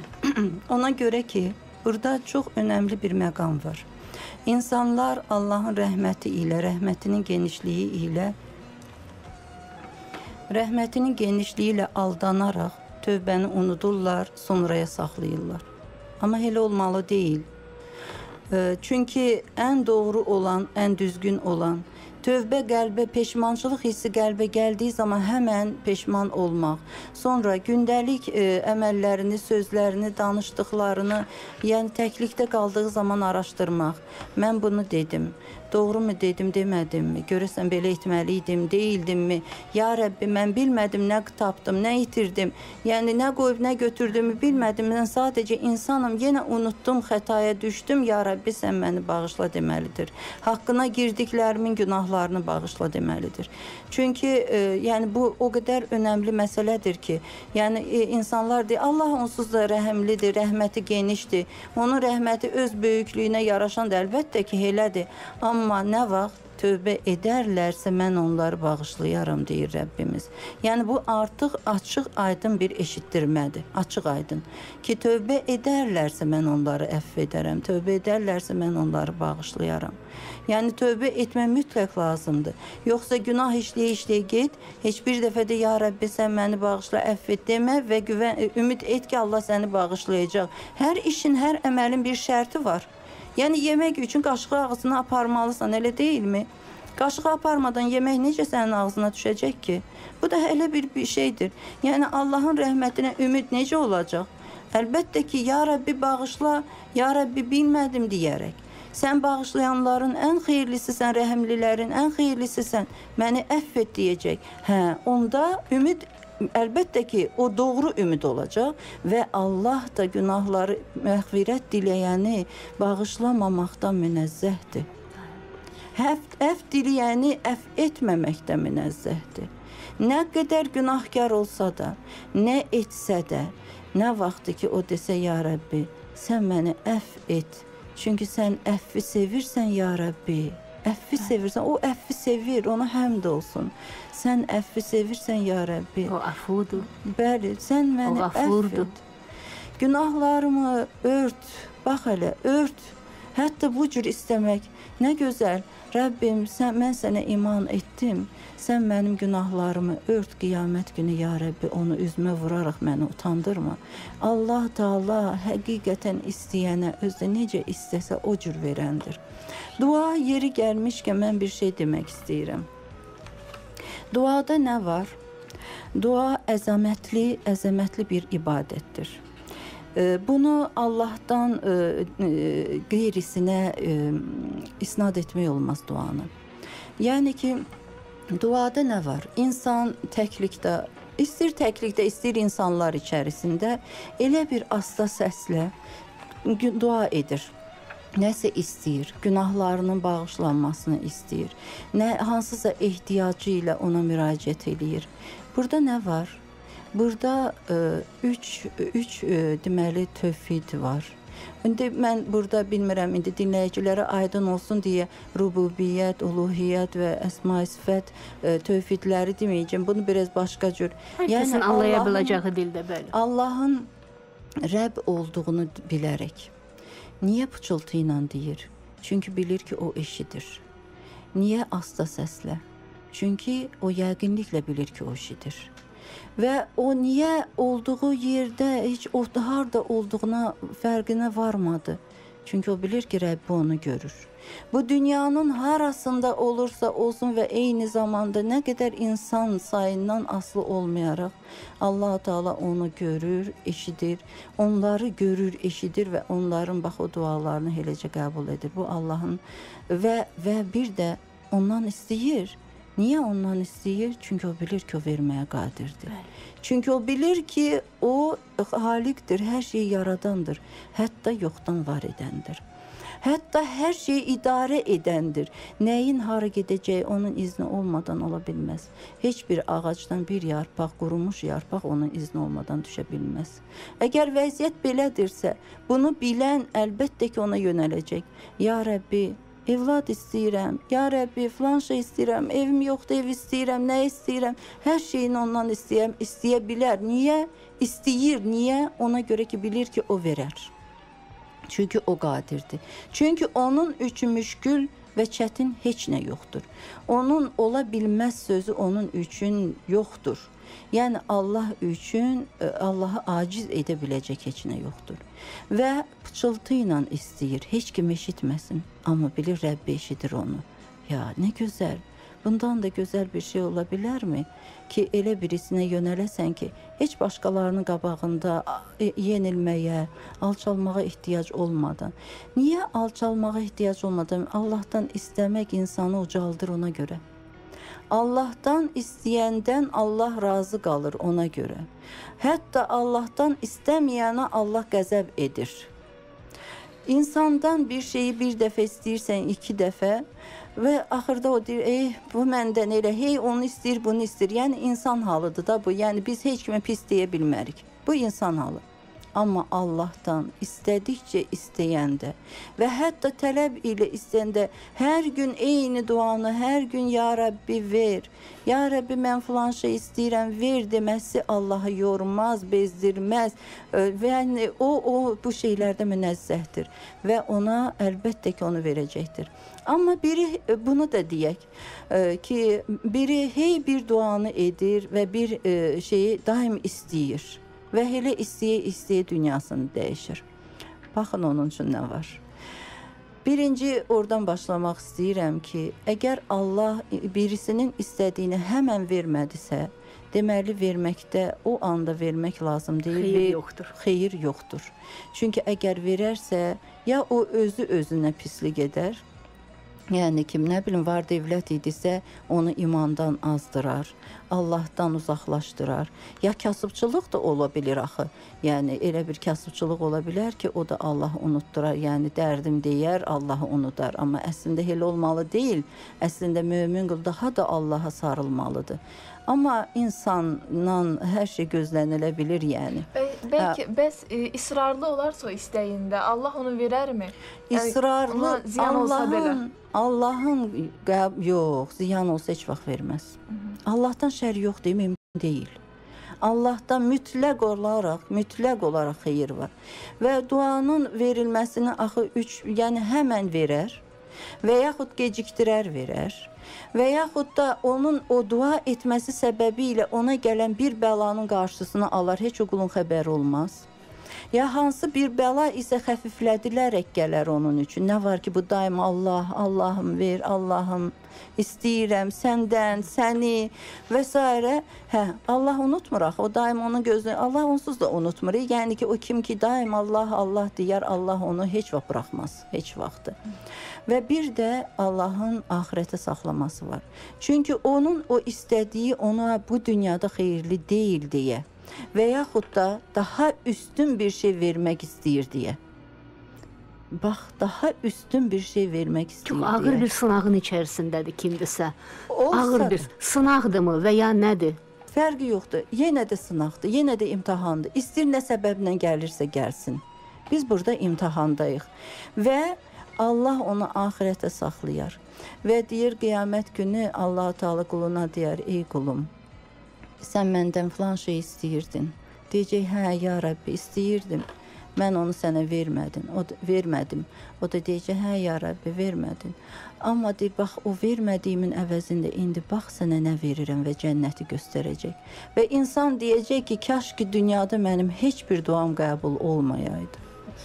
Ona görə ki, burada çox önəmli bir məqam var. İnsanlar Allahın rəhməti ilə, rəhmətinin genişliyi ilə, rəhmətinin genişliyi ilə aldanaraq tövbəni unudurlar, sonraya saxlayırlar. Amma elə olmalı deyil. Çünki ən doğru olan, ən düzgün olan, tövbə qəlbə, peşmançılıq hissi qəlbə gəldiyi zaman həmən peşman olmaq, sonra gündəlik e, əməllərini, sözlərini, danışdıqlarını, yəni təklikdə qaldığı zaman araşdırmaq. Mən bunu dedim, doğru mu dedim, demədimmi, görəsən belə etməliydim, deyildimmi, ya Rəbbi, mən bilmədim, nə tapdım, nə itirdim, yəni nə qoyub, nə götürdüyümü bilmədim, mən sadəcə insanım, yenə unutdum, xətaya düşdüm, ya Rəbbi, sən məni bağışla deməlidir. Haqqına girdiklərimin günahlarını bağışla deməlidir. Çünki e, yəni bu o qədər önəmli məsələdir ki, yəni e, insanlar deyir, Allah onsuz da rəhimlidir, rəhməti genişdir, onun rəhməti öz böyüklüyünə yaraşandır, əlbəttə ki, elədir. Amma nə vaxt tövbə edərlərsə mən onları bağışlayaram, deyir Rəbbimiz. Yəni bu artıq açıq aydın bir eşitdirmədir, açıq aydın. Ki tövbə edərlərsə mən onları əfv edərəm, tövbə edərlərsə mən onları bağışlayaram. Yəni tövbə etmək mütləq lazımdır. Yoxsa günah işləyə-işləyə get, heç bir dəfə də ya Rəbbi sən məni bağışla, əfv et demə və güvən, ümid et ki, Allah səni bağışlayacaq. Hər işin, hər əməlin bir şərti var. Yəni yemək üçün qaşığı ağzına aparmalısan, elə deyilmi? Qaşığı aparmadan yemək necə sənin ağzına düşəcək ki? Bu da elə bir, bir şeydir. Yəni Allahın rəhmətinə ümid necə olacaq? Əlbəttə ki, ya Rəbbi bağışla, ya Rəbbi bilmədim deyərək. Sən bağışlayanların ən xeyirlisisən, rəhimlilərin ən xeyirlisisən, məni əfv et deyəcək. Hə, onda ümid əlbəttə ki, o doğru ümid olacaq və Allah da günahları məğfirət diləyəni bağışlamamaqdan münezzəhdir. Əf, əf diləyəni əf etməməkdən münezzəhdir. Nə qədər günahkar olsa da, nə etsə də, nə vaxtı ki, o desə, ya Rəbbi, sən məni əf et, Çünki sən əfvi sevirsən ya Rəbbi. Əfvi sevirsən, o əfvi sevir, ona həmd olsun. Sən əfvi sevirsən ya Rəbbi. O afudur. Bəli, sən məni O qafurdur. əff et. Günahlarımı ört, bax hələ, ört. Hətta bu cür istəmək nə gözəl. Rəbbim, sən, mən sənə iman etdim. Sən mənim günahlarımı ört qiyamət günü ya Rəbbi, onu üzmə vuraraq məni utandırma. Allah Taala həqiqətən istəyənə özü necə istəsə o cür verəndir. Dua yeri gəlmişkən mən bir şey demək istəyirəm. Duada nə var? Dua əzəmətli, əzəmətli bir ibadətdir. Bunu Allahdan qeyrisinə isnad etmək olmaz duanı. Yəni ki, duada nə var? İnsan təklikdə, istir təklikdə, istir insanlar içərisində elə bir asta səslə dua edir. Nəsə istəyir, günahlarının bağışlanmasını istəyir, nə hansısa ehtiyacı ilə ona müraciət edir. Burada nə var? Burada ə, üç, üç ə, deməli tövhid var. İndi mən burada bilmirəm, indi dinləyicilərə aydın olsun deyə rububiyyət, uluhiyyət və əsma-i sifət ə, tövhidləri deməyəcəm. Bunu biraz başqa cür. Herkesin yəni, anlayabileceği dildə belə. Allahın Rəbb olduğunu bilərək. Niyə pıçıltı ilə deyir? Çünki bilir ki, o eşidir. Niyə asta səslə? Çünki o yəqinliklə bilir ki, o eşidir. Və o niyə olduğu yerdə heç o harda olduğuna fərqinə varmadı. Çünki o bilir ki, Rəbbi onu görür. Bu dünyanın harasında olursa olsun və eyni zamanda nə qədər insan sayından asılı olmayaraq Allah Teala onu görür, eşidir, onları görür, eşidir və onların bax o dualarını eləcə qəbul edir. Bu Allahın və və bir də ondan istəyir. Niyə ondan istəyir? Çünki o bilir ki, o verməyə qadirdir. Çünki o bilir ki, o halikdir, hər şeyi yaradandır, hətta yoxdan var edəndir. Hətta hər şeyi idarə edəndir. Nəyin hara gedəcəyi onun izni olmadan ola bilməz. Heç bir ağacdan bir yarpaq, qurumuş yarpaq onun izni olmadan düşə bilməz. Əgər vəziyyət belədirsə, bunu bilən əlbəttə ki, ona yönələcək. Ya Rəbbi, evlad istəyirəm, ya Rəbbi, filan şey istəyirəm, evim yoxdur, ev istəyirəm, nə istəyirəm, hər şeyini ondan istəyəm, istəyə bilər. Niyə? İstəyir, niyə? Ona görə ki, bilir ki, o verər. Çünki o qadirdir. Çünki onun üçün müşkül və çətin heç nə yoxdur. Onun ola bilməz sözü onun üçün yoxdur. Yəni Allah üçün Allahı aciz edə biləcək heç nə yoxdur. Və pıçıltı ilə istəyir, heç kim eşitməsin. Amma bilir Rəbbi eşidir onu. Ya nə gözəl. Bundan da gözəl bir şey ola bilərmi? Ki elə birisinə yönələsən ki, heç başqalarının qabağında yenilməyə, alçalmağa ehtiyac olmadan. Niyə alçalmağa ehtiyac olmadan? Allahdan istəmək insanı ucaldır ona görə. Allahdan istəyəndən Allah razı qalır ona görə. Hətta Allahdan istəməyənə Allah qəzəb edir. İnsandan bir şeyi bir dəfə istəyirsən, iki dəfə və axırda o deyir, ey, bu məndən elə, hey, onu istəyir, bunu istəyir. Yəni, insan halıdır da bu. Yəni, biz heç kimə pis deyə bilmərik. Bu insan halı. Amma Allahdan istədikcə istəyəndə və hətta tələb ilə istəyəndə hər gün eyni duanı, hər gün ya Rəbbi ver, ya Rəbbi mən filan şey istəyirəm, ver deməsi Allahı yormaz, bezdirməz və yəni, o, o bu şeylərdə münezzəhdir və ona əlbəttə ki, onu verəcəkdir. Amma biri, bunu da deyək ki, biri hey bir duanı edir və bir şeyi daim istəyir. Və elə istəyə-istəyə dünyasını dəyişir. Baxın onun üçün nə var. Birinci oradan başlamaq istəyirəm ki, əgər Allah birisinin istədiyini həmən vermədisə, deməli verməkdə o anda vermək lazım deyil. Xeyir yoxdur. Xeyir yoxdur. Çünki əgər verərsə, ya o özü özünə pislik edər, yəni kim, nə bilim, var dövlət idisə, onu imandan azdırar, Allahdan uzaqlaşdırar. Ya kasıbçılıq da ola bilir axı. Yəni, elə bir kasıbçılıq ola bilər ki, o da Allahı unutdurar. Yəni, dərdim deyər, Allahı unutar. Amma əslində elə olmalı deyil. Əslində, mömin qul daha da Allaha sarılmalıdır. Amma insanla hər şey gözlənilə bilir, yəni. Bəlkə bəs e, israrlı olarsa o istəyində Allah onu verərmi? Yəni, İsrarlı ona ziyan olsa belə. Allahın Allahın qəb- yox, ziyan olsa heç vaxt verməz. Allahdan şər yox deyə mümkün deyil. Allahdan mütləq olaraq, mütləq olaraq xeyir var. Və duanın verilməsini axı üç, yəni həmən verər və yaxud gecikdirər verər və yaxud da onun o dua etməsi səbəbilə ona gələn bir bəlanın qarşısını alar, heç o qulun xəbəri olmaz. Ya hansı bir bəla isə xəfiflədilərək gələr onun üçün. Nə var ki, bu daim Allah, Allahım ver, Allahım istəyirəm səndən, səni və s. Hə, Allah unutmur axı. O daim onun gözünü, Allah onsuz da unutmur. Yəni ki, o kim ki daim Allah, Allah deyər, Allah onu heç vaxt buraxmaz, heç vaxtı. Və bir də Allahın axirətə saxlaması var. Çünki onun o istədiyi ona bu dünyada xeyirli deyil deyə və yaxud da daha üstün bir şey vermək istəyir deyə. Bax, daha üstün bir şey vermək istəyir Çox deyə. ağır bir sınağın içərisindədir kimdisə. Olsa Ağır da- bir sınaqdırmı və ya nədir? Fərqi yoxdur. Yenə də sınaqdır, yenə də imtahandır. İstir nə səbəblə gəlirsə gəlsin. Biz burada imtahandayıq və Allah onu axirətə saxlayar. Və deyir qiyamət günü Allah Teala quluna deyər: "Ey qulum, sən məndən filan şey istəyirdin." Deyəcək: "Hə, ya Rəbbi, istəyirdim. Mən onu sənə vermədim. O da, vermədim." O da deyəcək: "Hə, ya Rəbbi, vermədin. Amma deyir, bax o vermədiyimin əvəzində indi bax sənə nə verirəm və cənnəti göstərəcək." Və insan deyəcək ki, kaş ki dünyada mənim heç bir duam qəbul olmayaydı.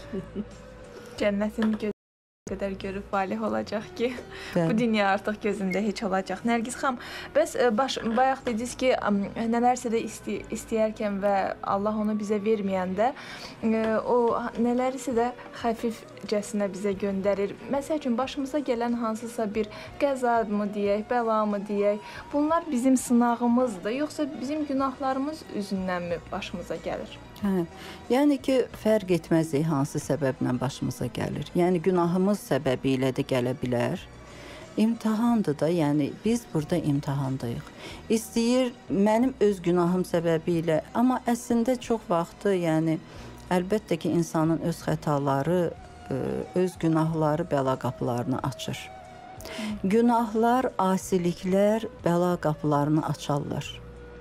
Cənnətin göz qədər görüb valih olacaq ki, Bəli. bu dünya artıq gözündə heç olacaq. Nərgiz xanım, bəs e, baş bayaq dediniz ki, am, nələrsə də isti, istəyərkən və Allah onu bizə verməyəndə e, o nələrisə də xəfifcəsinə bizə göndərir. Məsəl üçün başımıza gələn hansısa bir qəza mı deyək, bəla mı deyək, bunlar bizim sınağımızdır, yoxsa bizim günahlarımız üzündənmi başımıza gəlir? Hə, yəni ki, fərq etməz hansı səbəblə başımıza gəlir. Yəni günahımız səbəbilə də gələ bilər. İmtahandır da, yəni biz burada imtahandayıq. İstəyir mənim öz günahım səbəbilə, amma əslində çox vaxtı, yəni əlbəttə ki, insanın öz xətaları, öz günahları bəla qapılarını açır. Günahlar, asiliklər bəla qapılarını açarlar.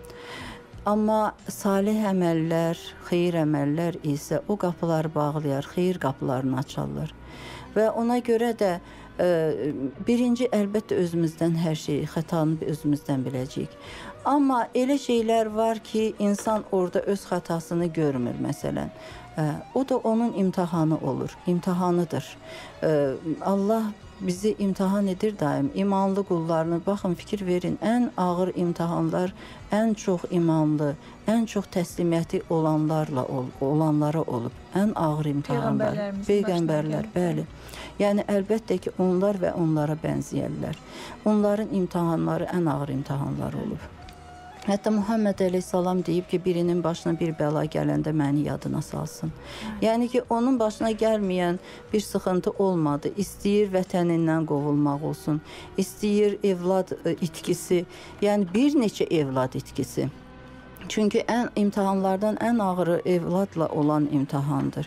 Amma salih əməllər, xeyir əməllər isə o qapıları bağlayar, xeyir qapılarını açarlar. Və ona görə də e, birinci əlbəttə özümüzdən hər şeyi, xətanı özümüzdən biləcəyik. Amma elə şeylər var ki, insan orada öz xətasını görmür məsələn. E, o da onun imtahanı olur, imtahanıdır. E, Allah bizi imtahan edir daim. İmanlı qullarını, baxın, fikir verin, ən ağır imtahanlar ən çox imanlı, ən çox təslimiyyəti olanlarla ol, olanlara olub. Ən ağır imtahanlar. Peyğəmbərlər, bəli. Yəni əlbəttə ki, onlar və onlara bənzəyərlər. Onların imtahanları ən ağır imtahanlar olub. Hətta Muhammed Əleyhissalam deyib ki, birinin başına bir bəla gələndə məni yadına salsın. Yəni ki, onun başına gəlməyən bir sıxıntı olmadı. İstəyir vətənindən qovulmaq olsun, istəyir evlad itkisi, yəni bir neçə evlad itkisi. Çünki ən imtahanlardan ən ağırı evladla olan imtahandır.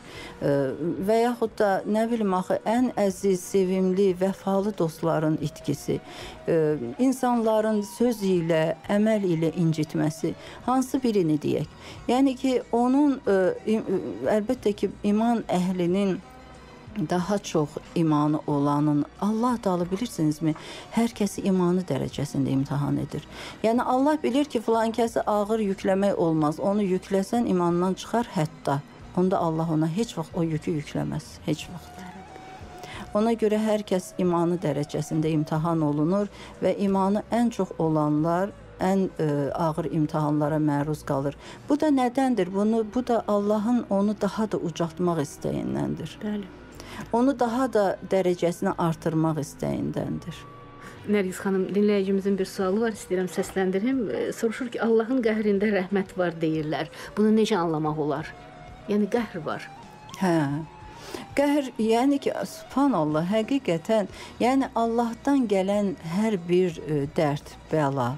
Və yaxud da nə bilim axı ən əziz, sevimli, vəfalı dostların itkisi, insanların söz ilə, əməl ilə incitməsi, hansı birini deyək? Yəni ki, onun əlbəttə ki, iman əhlinin daha çox imanı olanın, Allah Teala bilirsinizmi, hər kəsi imanı dərəcəsində imtahan edir. Yəni Allah bilir ki, filan kəsi ağır yükləmək olmaz. Onu yükləsən imandan çıxar hətta. Onda Allah ona heç vaxt o yükü yükləməz. Heç vaxt. Ona görə hər kəs imanı dərəcəsində imtahan olunur və imanı ən çox olanlar ən ə, ağır imtahanlara məruz qalır. Bu da nədəndir? Bunu, bu da Allahın onu daha da ucaltmaq istəyindəndir. Bəli. Onu daha da dərəcəsini artırmaq istəyindəndir. Nərgiz xanım, dinləyicimizin bir sualı var, istəyirəm səsləndirim. Soruşur ki, Allahın qəhrində rəhmət var deyirlər. Bunu necə anlamaq olar? Yəni qəhr var. Hə. Qəhr, yəni ki, subhanallah, həqiqətən, yəni Allahdan gələn hər bir ə, dərd, bəla,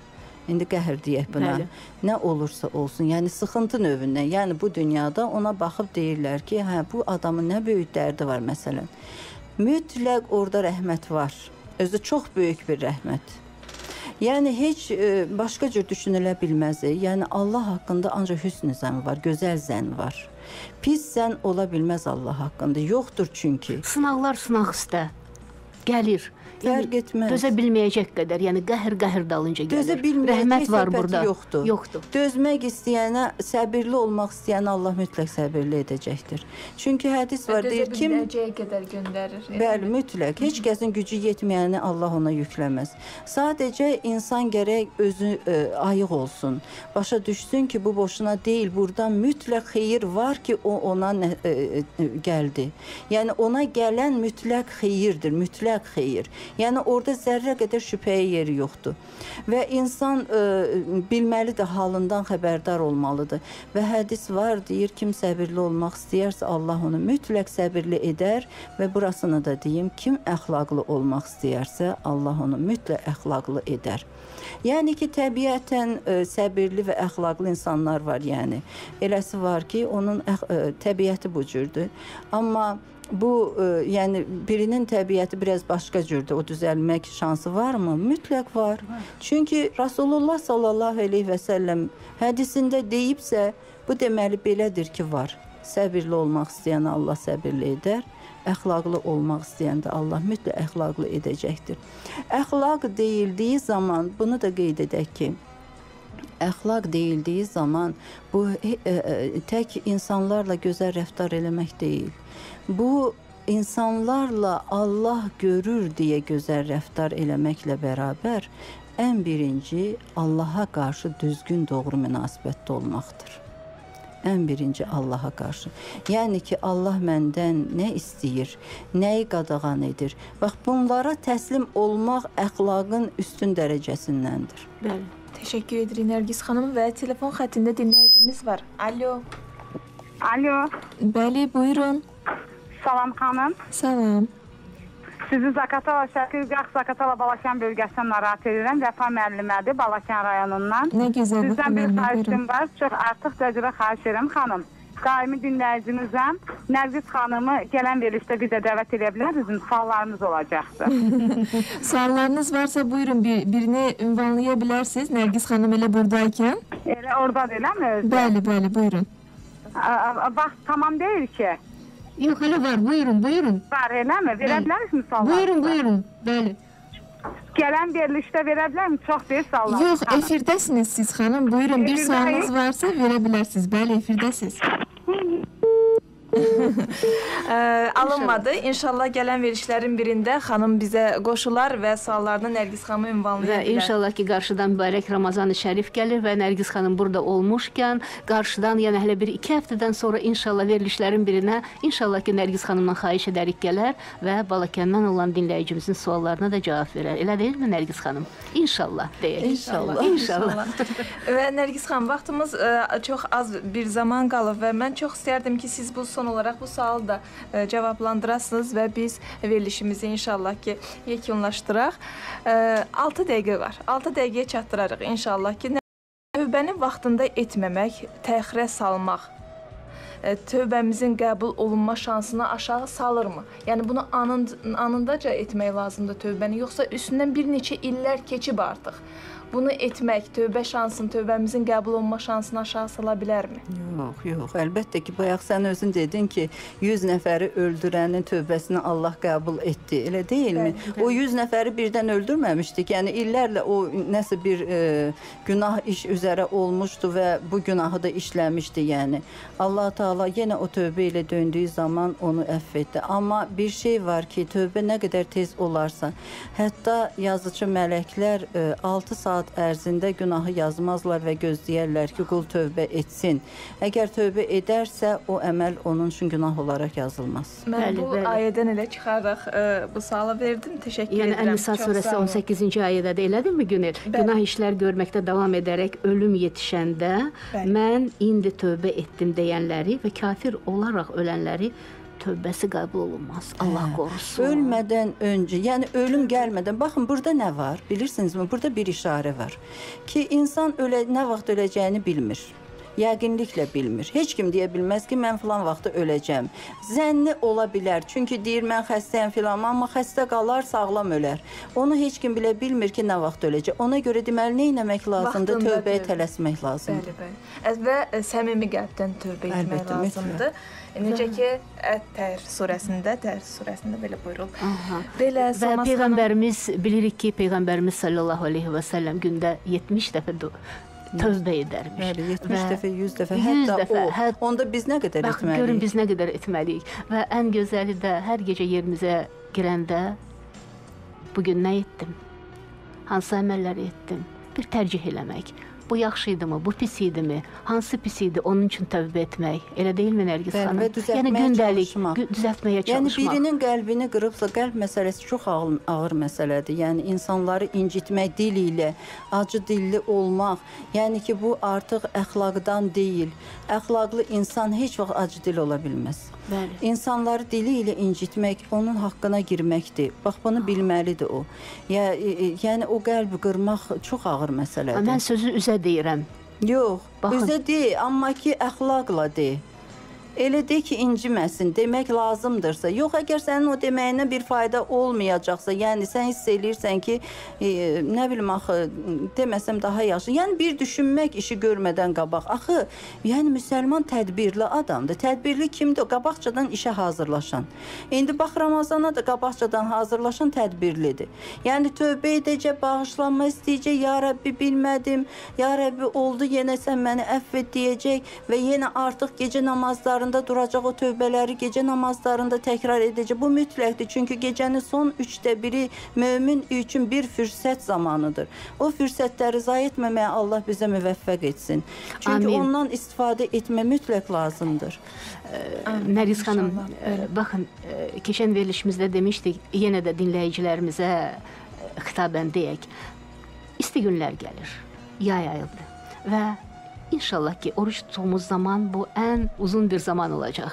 indi qəhər deyək buna, Bəli. nə olursa olsun, yəni sıxıntı növündən, yəni bu dünyada ona baxıb deyirlər ki, hə, bu adamın nə böyük dərdi var məsələn. Mütləq orada rəhmət var, özü çox böyük bir rəhmət. Yəni heç e, başqa cür düşünülə bilməz. Yəni Allah haqqında ancaq hüsn zənn var, gözəl zənn var. Pis zənn ola bilməz Allah haqqında. Yoxdur çünki. Sınaqlar sınaq üstə gəlir. Fərq etməz. Dözə bilməyəcək qədər, yəni qəhər-qəhər dalınca gəlir. Dözə bilməyəcək Rəhmət var söhbəti burada. Yoxdur. Yoxdur. Dözmək istəyənə, səbirli olmaq istəyənə Allah mütləq səbirli edəcəkdir. Çünki hədis var, deyir kim biləcəyə qədər göndərir. Bəli, mütləq. Heç kəsin gücü yetməyəni Allah ona yükləməz. Sadəcə insan gərək özü ə, ayıq olsun. Başa düşsün ki, bu boşuna deyil. Buradan mütləq xeyir var ki, o ona ə, ə, gəldi. Yəni ona gələn mütləq xeyirdir, mütləq xeyir. Yəni orada zərrə qədər şübhəyə yeri yoxdur. Və insan ə, bilməlidir, halından xəbərdar olmalıdır. Və hədis var, deyir, kim səbirli olmaq istəyərsə Allah onu mütləq səbirli edər və burasını da deyim, kim əxlaqlı olmaq istəyərsə Allah onu mütləq əxlaqlı edər. Yəni ki, təbiətən ə, səbirli və əxlaqlı insanlar var, yəni. Eləsi var ki, onun ə, təbiəti bu cürdür. Amma bu, ə, yəni birinin təbiəti biraz başqa cürdür. O düzəlmək şansı varmı? Mütləq var. Çünki Rasulullah sallallahu əleyhi və səlləm hədisində deyibsə, bu deməli belədir ki, var. Səbirli olmaq istəyən Allah səbirli edər. Əxlaqlı olmaq istəyəndə Allah mütləq əxlaqlı edəcəkdir. Əxlaq deyildiyi zaman, bunu da qeyd edək ki, əxlaq deyildiyi zaman bu ə, ə, tək insanlarla gözəl rəftar eləmək deyil. Bu insanlarla Allah görür deyə gözəl rəftar eləməklə bərabər ən birinci Allaha qarşı düzgün doğru münasibətdə olmaqdır. Ən birinci Allaha qarşı. Yəni ki, Allah məndən nə istəyir, nəyi qadağan edir. Bax, bunlara təslim olmaq əxlaqın üstün dərəcəsindəndir. Bəli. Təşəkkür edirik Nərgiz xanım və telefon xəttində dinləyicimiz var. Alo. Alo, Bəli, buyurun. salam xanım. Salam. Sizi Zakatala, Şərqi Qırx Zakatala Balakən bölgəsindən narahat edirəm. Vəfa müəllimədir Balakən rayonundan. Nə gözəl, Vəfa Sizdən bir müəllimə, xahişim buyurun. var. Çox artıq təcrübə xahiş edirəm xanım. Daimi dinləyicimizəm. Nərgiz xanımı gələn verilişdə bir də dəvət edə bilər. Bizim suallarımız olacaqdır. Suallarınız varsa buyurun, bir, birini ünvanlaya bilərsiniz. Nərgiz xanım elə buradayken. Elə oradadır, eləmi özü? Bəli, bəli, buyurun. Vaxt tamam deyil ki. Yox, hələ var, buyurun, buyurun. Var, eləmi? Verə bilərsiniz sualları? Buyurun, buyurun, bəli. Gələn verilişdə verə bilərmi? Çox deyil suallar. Yox, efirdəsiniz siz xanım. Buyurun, bir Efirdəyim. sualınız varsa verə bilərsiniz. Bəli, efirdəsiz. Ə, alınmadı. İnşallah gələn verilişlərin birində xanım bizə qoşular və suallarını Nərgiz xanımı ünvanlaya Və bilər. inşallah ki, qarşıdan mübarək Ramazan-ı Şərif gəlir və Nərgiz xanım burada olmuşkən, qarşıdan, yəni hələ bir iki həftədən sonra inşallah verilişlərin birinə, inşallah ki, Nərgiz xanımdan xahiş edərik gələr və Balakəndən olan dinləyicimizin suallarına da cavab verər. Elə deyilmi Nərgiz xanım? İnşallah deyək. İnşallah. İnşallah. Və Nərgiz xanım, vaxtımız ə, çox az bir zaman qalıb və mən çox istərdim ki, siz bu son olaraq bu sualı da ə, cavablandırasınız və biz verilişimizi inşallah ki, yekunlaşdıraq. Ə, altı dəqiqə var. altı dəqiqəyə çatdırarıq inşallah ki, tövbəni vaxtında etməmək, təxirə salmaq tövbəmizin qəbul olunma şansını aşağı salırmı? Yəni bunu anın, anındaca etmək lazımdır tövbəni, yoxsa üstündən bir neçə illər keçib artıq? Bunu etmək, tövbə şansını, tövbəmizin qəbul olunma şansını aşağı sala bilərmi? Yox, yox. Əlbəttə ki, bayaq sən özün dedin ki, yüz nəfəri öldürənin tövbəsini Allah qəbul etdi. Elə deyilmi? O yüz nəfəri birdən öldürməmişdik. Yəni illərlə o nəsə bir e, günah iş üzərə olmuşdu və bu günahı da işləmişdi. Yəni Allah Taala yenə o tövbə ilə döndüyü zaman onu əfv etdi. Amma bir şey var ki, tövbə nə qədər tez olarsa, hətta yazıcı mələklər e, altı saat ərzində günahı yazmazlar və gözləyərlər ki, qul tövbə etsin. Əgər tövbə edərsə, o əməl onun üçün günah olaraq yazılmaz. Mən Bəli, bu bəli. ayədən elə çıxaraq ə, bu sualı verdim. Təşəkkür Yəni edirəm. Ən-Nisa Çox surəsi sağ olun. on səkkizinci ayədə də elədinmi Günel? Bəli. Günah işlər görməkdə davam edərək ölüm yetişəndə Bəli. mən indi tövbə etdim deyənləri və kafir olaraq ölənləri tövbəsi qəbul olunmaz. Allah qorusun. Ölmədən öncə, yəni ölüm gəlmədən, baxın burada nə var, bilirsinizmi? Burada bir işarə var ki, insan ölə, nə vaxt öləcəyini bilmir. Yəqinliklə bilmir. Heç kim deyə bilməz ki, mən filan vaxtda öləcəm. Zənni ola bilər. Çünki deyir, mən xəstəyəm filan, amma xəstə qalar, sağlam ölər. Onu heç kim bilə bilmir ki, nə vaxt öləcək. Ona görə deməli, nə etmək lazımdır? Vaxtında Tövbəyə tövbə. tələsmək lazımdır. Bəli, bəli. Və e, səmimi qəlbdən tövbə etmək Əlbəttə, lazımdır. Necə ki, Ət-Təhər surəsində, Təhər surəsində belə buyurulur. Aha. Belə Və Salman Peyğəmbərimiz, bilirik ki, Peyğəmbərimiz sallallahu aleyhi və səlləm gündə yetmiş dəfə tövbə edərmiş. Bəli, yetmiş Və dəfə, yüz dəfə, yüz hətta dəfə, o. hət- Onda biz nə qədər Bax, görün etməliyik? biz nə qədər etməliyik. Və ən gözəli də hər gecə yerimizə girəndə bugün nə etdim? Hansı əməlləri etdim? Bir tərcih eləmək. Bu yaxşı idimi, bu pis idimi? Hansı pis idi? Onun üçün tövbə etmək. Elə deyilmi Nərgiz Bəli, xanım? və düzəltməyə Yəni gündəlik çalışmaq. gü- düzəltməyə Yəni çalışmaq. birinin qəlbini qırıbsa, qəlb məsələsi çox ağır, ağır məsələdir. Yəni insanları incitmək, dil ilə, acı dilli olmaq, yəni ki, bu artıq əxlaqdan deyil. Əxlaqlı insan heç vaxt acı dil ola bilməz. Bəli. İnsanları dili ilə incitmək, onun haqqına girməkdir. Bax, bunu bilməlidir o. Ya, e, e, yəni o qəlbi qırmaq çox ağır məsələdir. Mən sözü üzə deyirəm. Yox, Baxın. üzə de, amma ki, əxlaqla de. Elə de ki, inciməsin, demək lazımdırsa. Yox, əgər sənin o deməyinə bir fayda olmayacaqsa, yəni sən hiss eləyirsən ki, e, nə bilim axı, deməsəm daha yaxşı. Yəni bir düşünmək işi görmədən qabaq. Axı, yəni müsəlman tədbirli adamdır. Tədbirli kimdir? O qabaqcadan işə hazırlaşan. İndi bax Ramazana da qabaqcadan hazırlaşan tədbirlidir. Yəni tövbə edəcək, bağışlanma istəyəcək, ya Rəbbi bilmədim, ya Rəbbi oldu, yenə sən məni əfv et deyəcək və yenə artıq gecə namazları duracaq, o tövbələri gecə namazlarında təkrar edəcək. Bu mütləqdir. Çünki gecənin son üçdə biri mömin üçün bir fürsət zamanıdır. O fürsətləri zayi etməməyə Allah bizə müvəffəq etsin. Çünki Amin. ondan istifadə etmə mütləq lazımdır. Nərgiz xanım, e, baxın, e, keçən verilişimizdə demişdik, yenə də dinləyicilərimizə e, xitabən deyək. İsti günlər gəlir, yay ayıdır və İnşallah ki, oruç tutduğumuz zaman bu ən uzun bir zaman olacaq.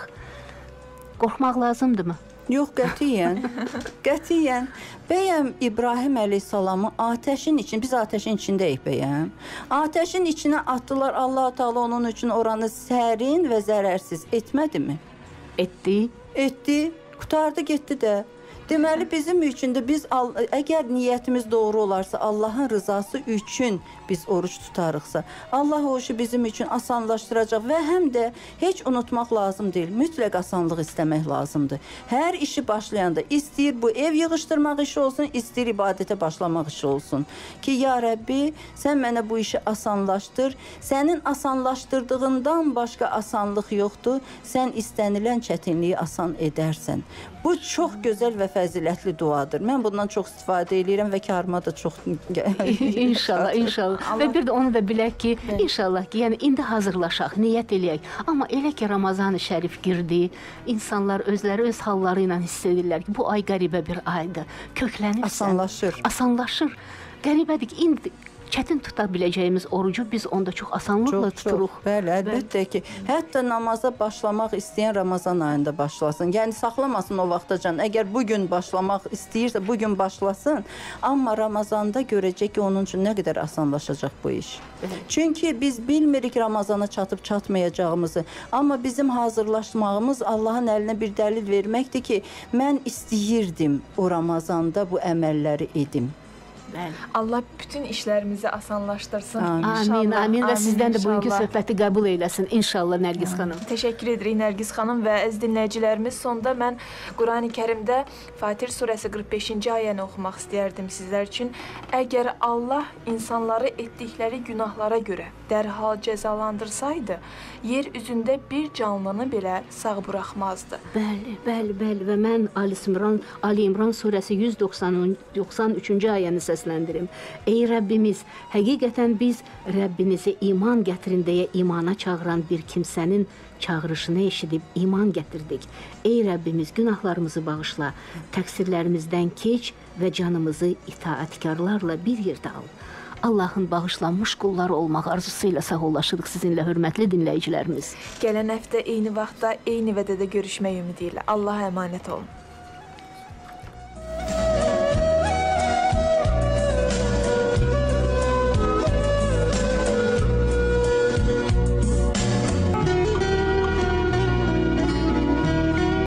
Qorxmaq lazımdırmı? Yox, qətiyyən. Qətiyyən. Bəyəm İbrahim əleyhissalamı atəşin için, biz atəşin içindəyik bəyəm. Atəşin içinə atdılar, Allah Teala onun üçün oranı sərin və zərərsiz etmədi mi? Etdi. Etdi, qutardı, getdi də. Deməli bizim üçün də biz əgər niyyətimiz doğru olarsa, Allahın rızası üçün biz oruç tutarıqsa, Allah o işi bizim üçün asanlaşdıracaq və həm də heç unutmaq lazım deyil. Mütləq asanlıq istəmək lazımdır. Hər işi başlayanda istəyir bu ev yığışdırmaq işi olsun, istəyir ibadətə başlamaq işi olsun. Ki ya Rəbbi, sən mənə bu işi asanlaşdır. Sənin asanlaşdırdığından başqa asanlıq yoxdur. Sən istənilən çətinliyi asan edərsən. Bu çox gözəl və fəzilətli duadır. Mən bundan çox istifadə edirəm və karıma da çox... İnşallah, inşallah. Və bir də onu da bilək ki, inşallah ki, yəni indi hazırlaşaq, niyyət eləyək. Amma elə ki, Ramazan-ı Şərif girdi, insanlar özləri öz halları ilə hiss edirlər ki, bu ay qəribə bir aydır. Köklənirsən. Asanlaşır. Asanlaşır. Qəribədir ki, indi çətin tuta biləcəyimiz orucu biz onda çox asanlıqla Çox, tuturuq. çox. Bəli, əlbəttə ki, hətta namaza başlamaq istəyən Ramazan ayında başlasın. Yəni saxlamasın o vaxtacan. Əgər bugün başlamaq istəyirsə, bugün başlasın. Amma Ramazanda görəcək ki, onun üçün nə qədər asanlaşacaq bu iş. Çünki biz bilmirik Ramazana çatıb çatmayacağımızı. Amma bizim hazırlaşmağımız Allahın əlinə bir dəlil verməkdir ki, mən istəyirdim o Ramazanda bu əməlləri edim. Bəli. Allah bütün işlərimizi asanlaşdırsın. Amin. Amin, amin və sizdən də bugünkü inşallah. söhbəti qəbul eyləsin. İnşallah Nərgiz xanım. Təşəkkür edirik Nərgiz xanım və əziz dinləyicilərimiz, sonda mən Qurani-Kərimdə Fatir surəsi qırx beşinci ayəni oxumaq istəyərdim sizlər üçün. Əgər Allah insanları etdikləri günahlara görə dərhal cəzalandırsaydı, yer üzündə bir canlını belə sağ buraxmazdı. Bəli, bəli, bəli və mən Ali İmran, Ali İmran surəsi yüz doxsan üçüncü ayəni səsləndirim. Ey Rəbbimiz, həqiqətən biz Rəbbinizi iman gətirin deyə imana çağıran bir kimsənin çağırışını eşidib iman gətirdik. Ey Rəbbimiz, günahlarımızı bağışla, təqsirlərimizdən keç və canımızı itaətkarlarla bir yerdə al. Allahın bağışlanmış qulları olmaq arzusuyla sağollaşırıq sizinlə, hörmətli dinləyicilərimiz. Gələn həftə eyni vaxtda, eyni vədədə görüşmək ümidi ilə. Allaha əmanət olun.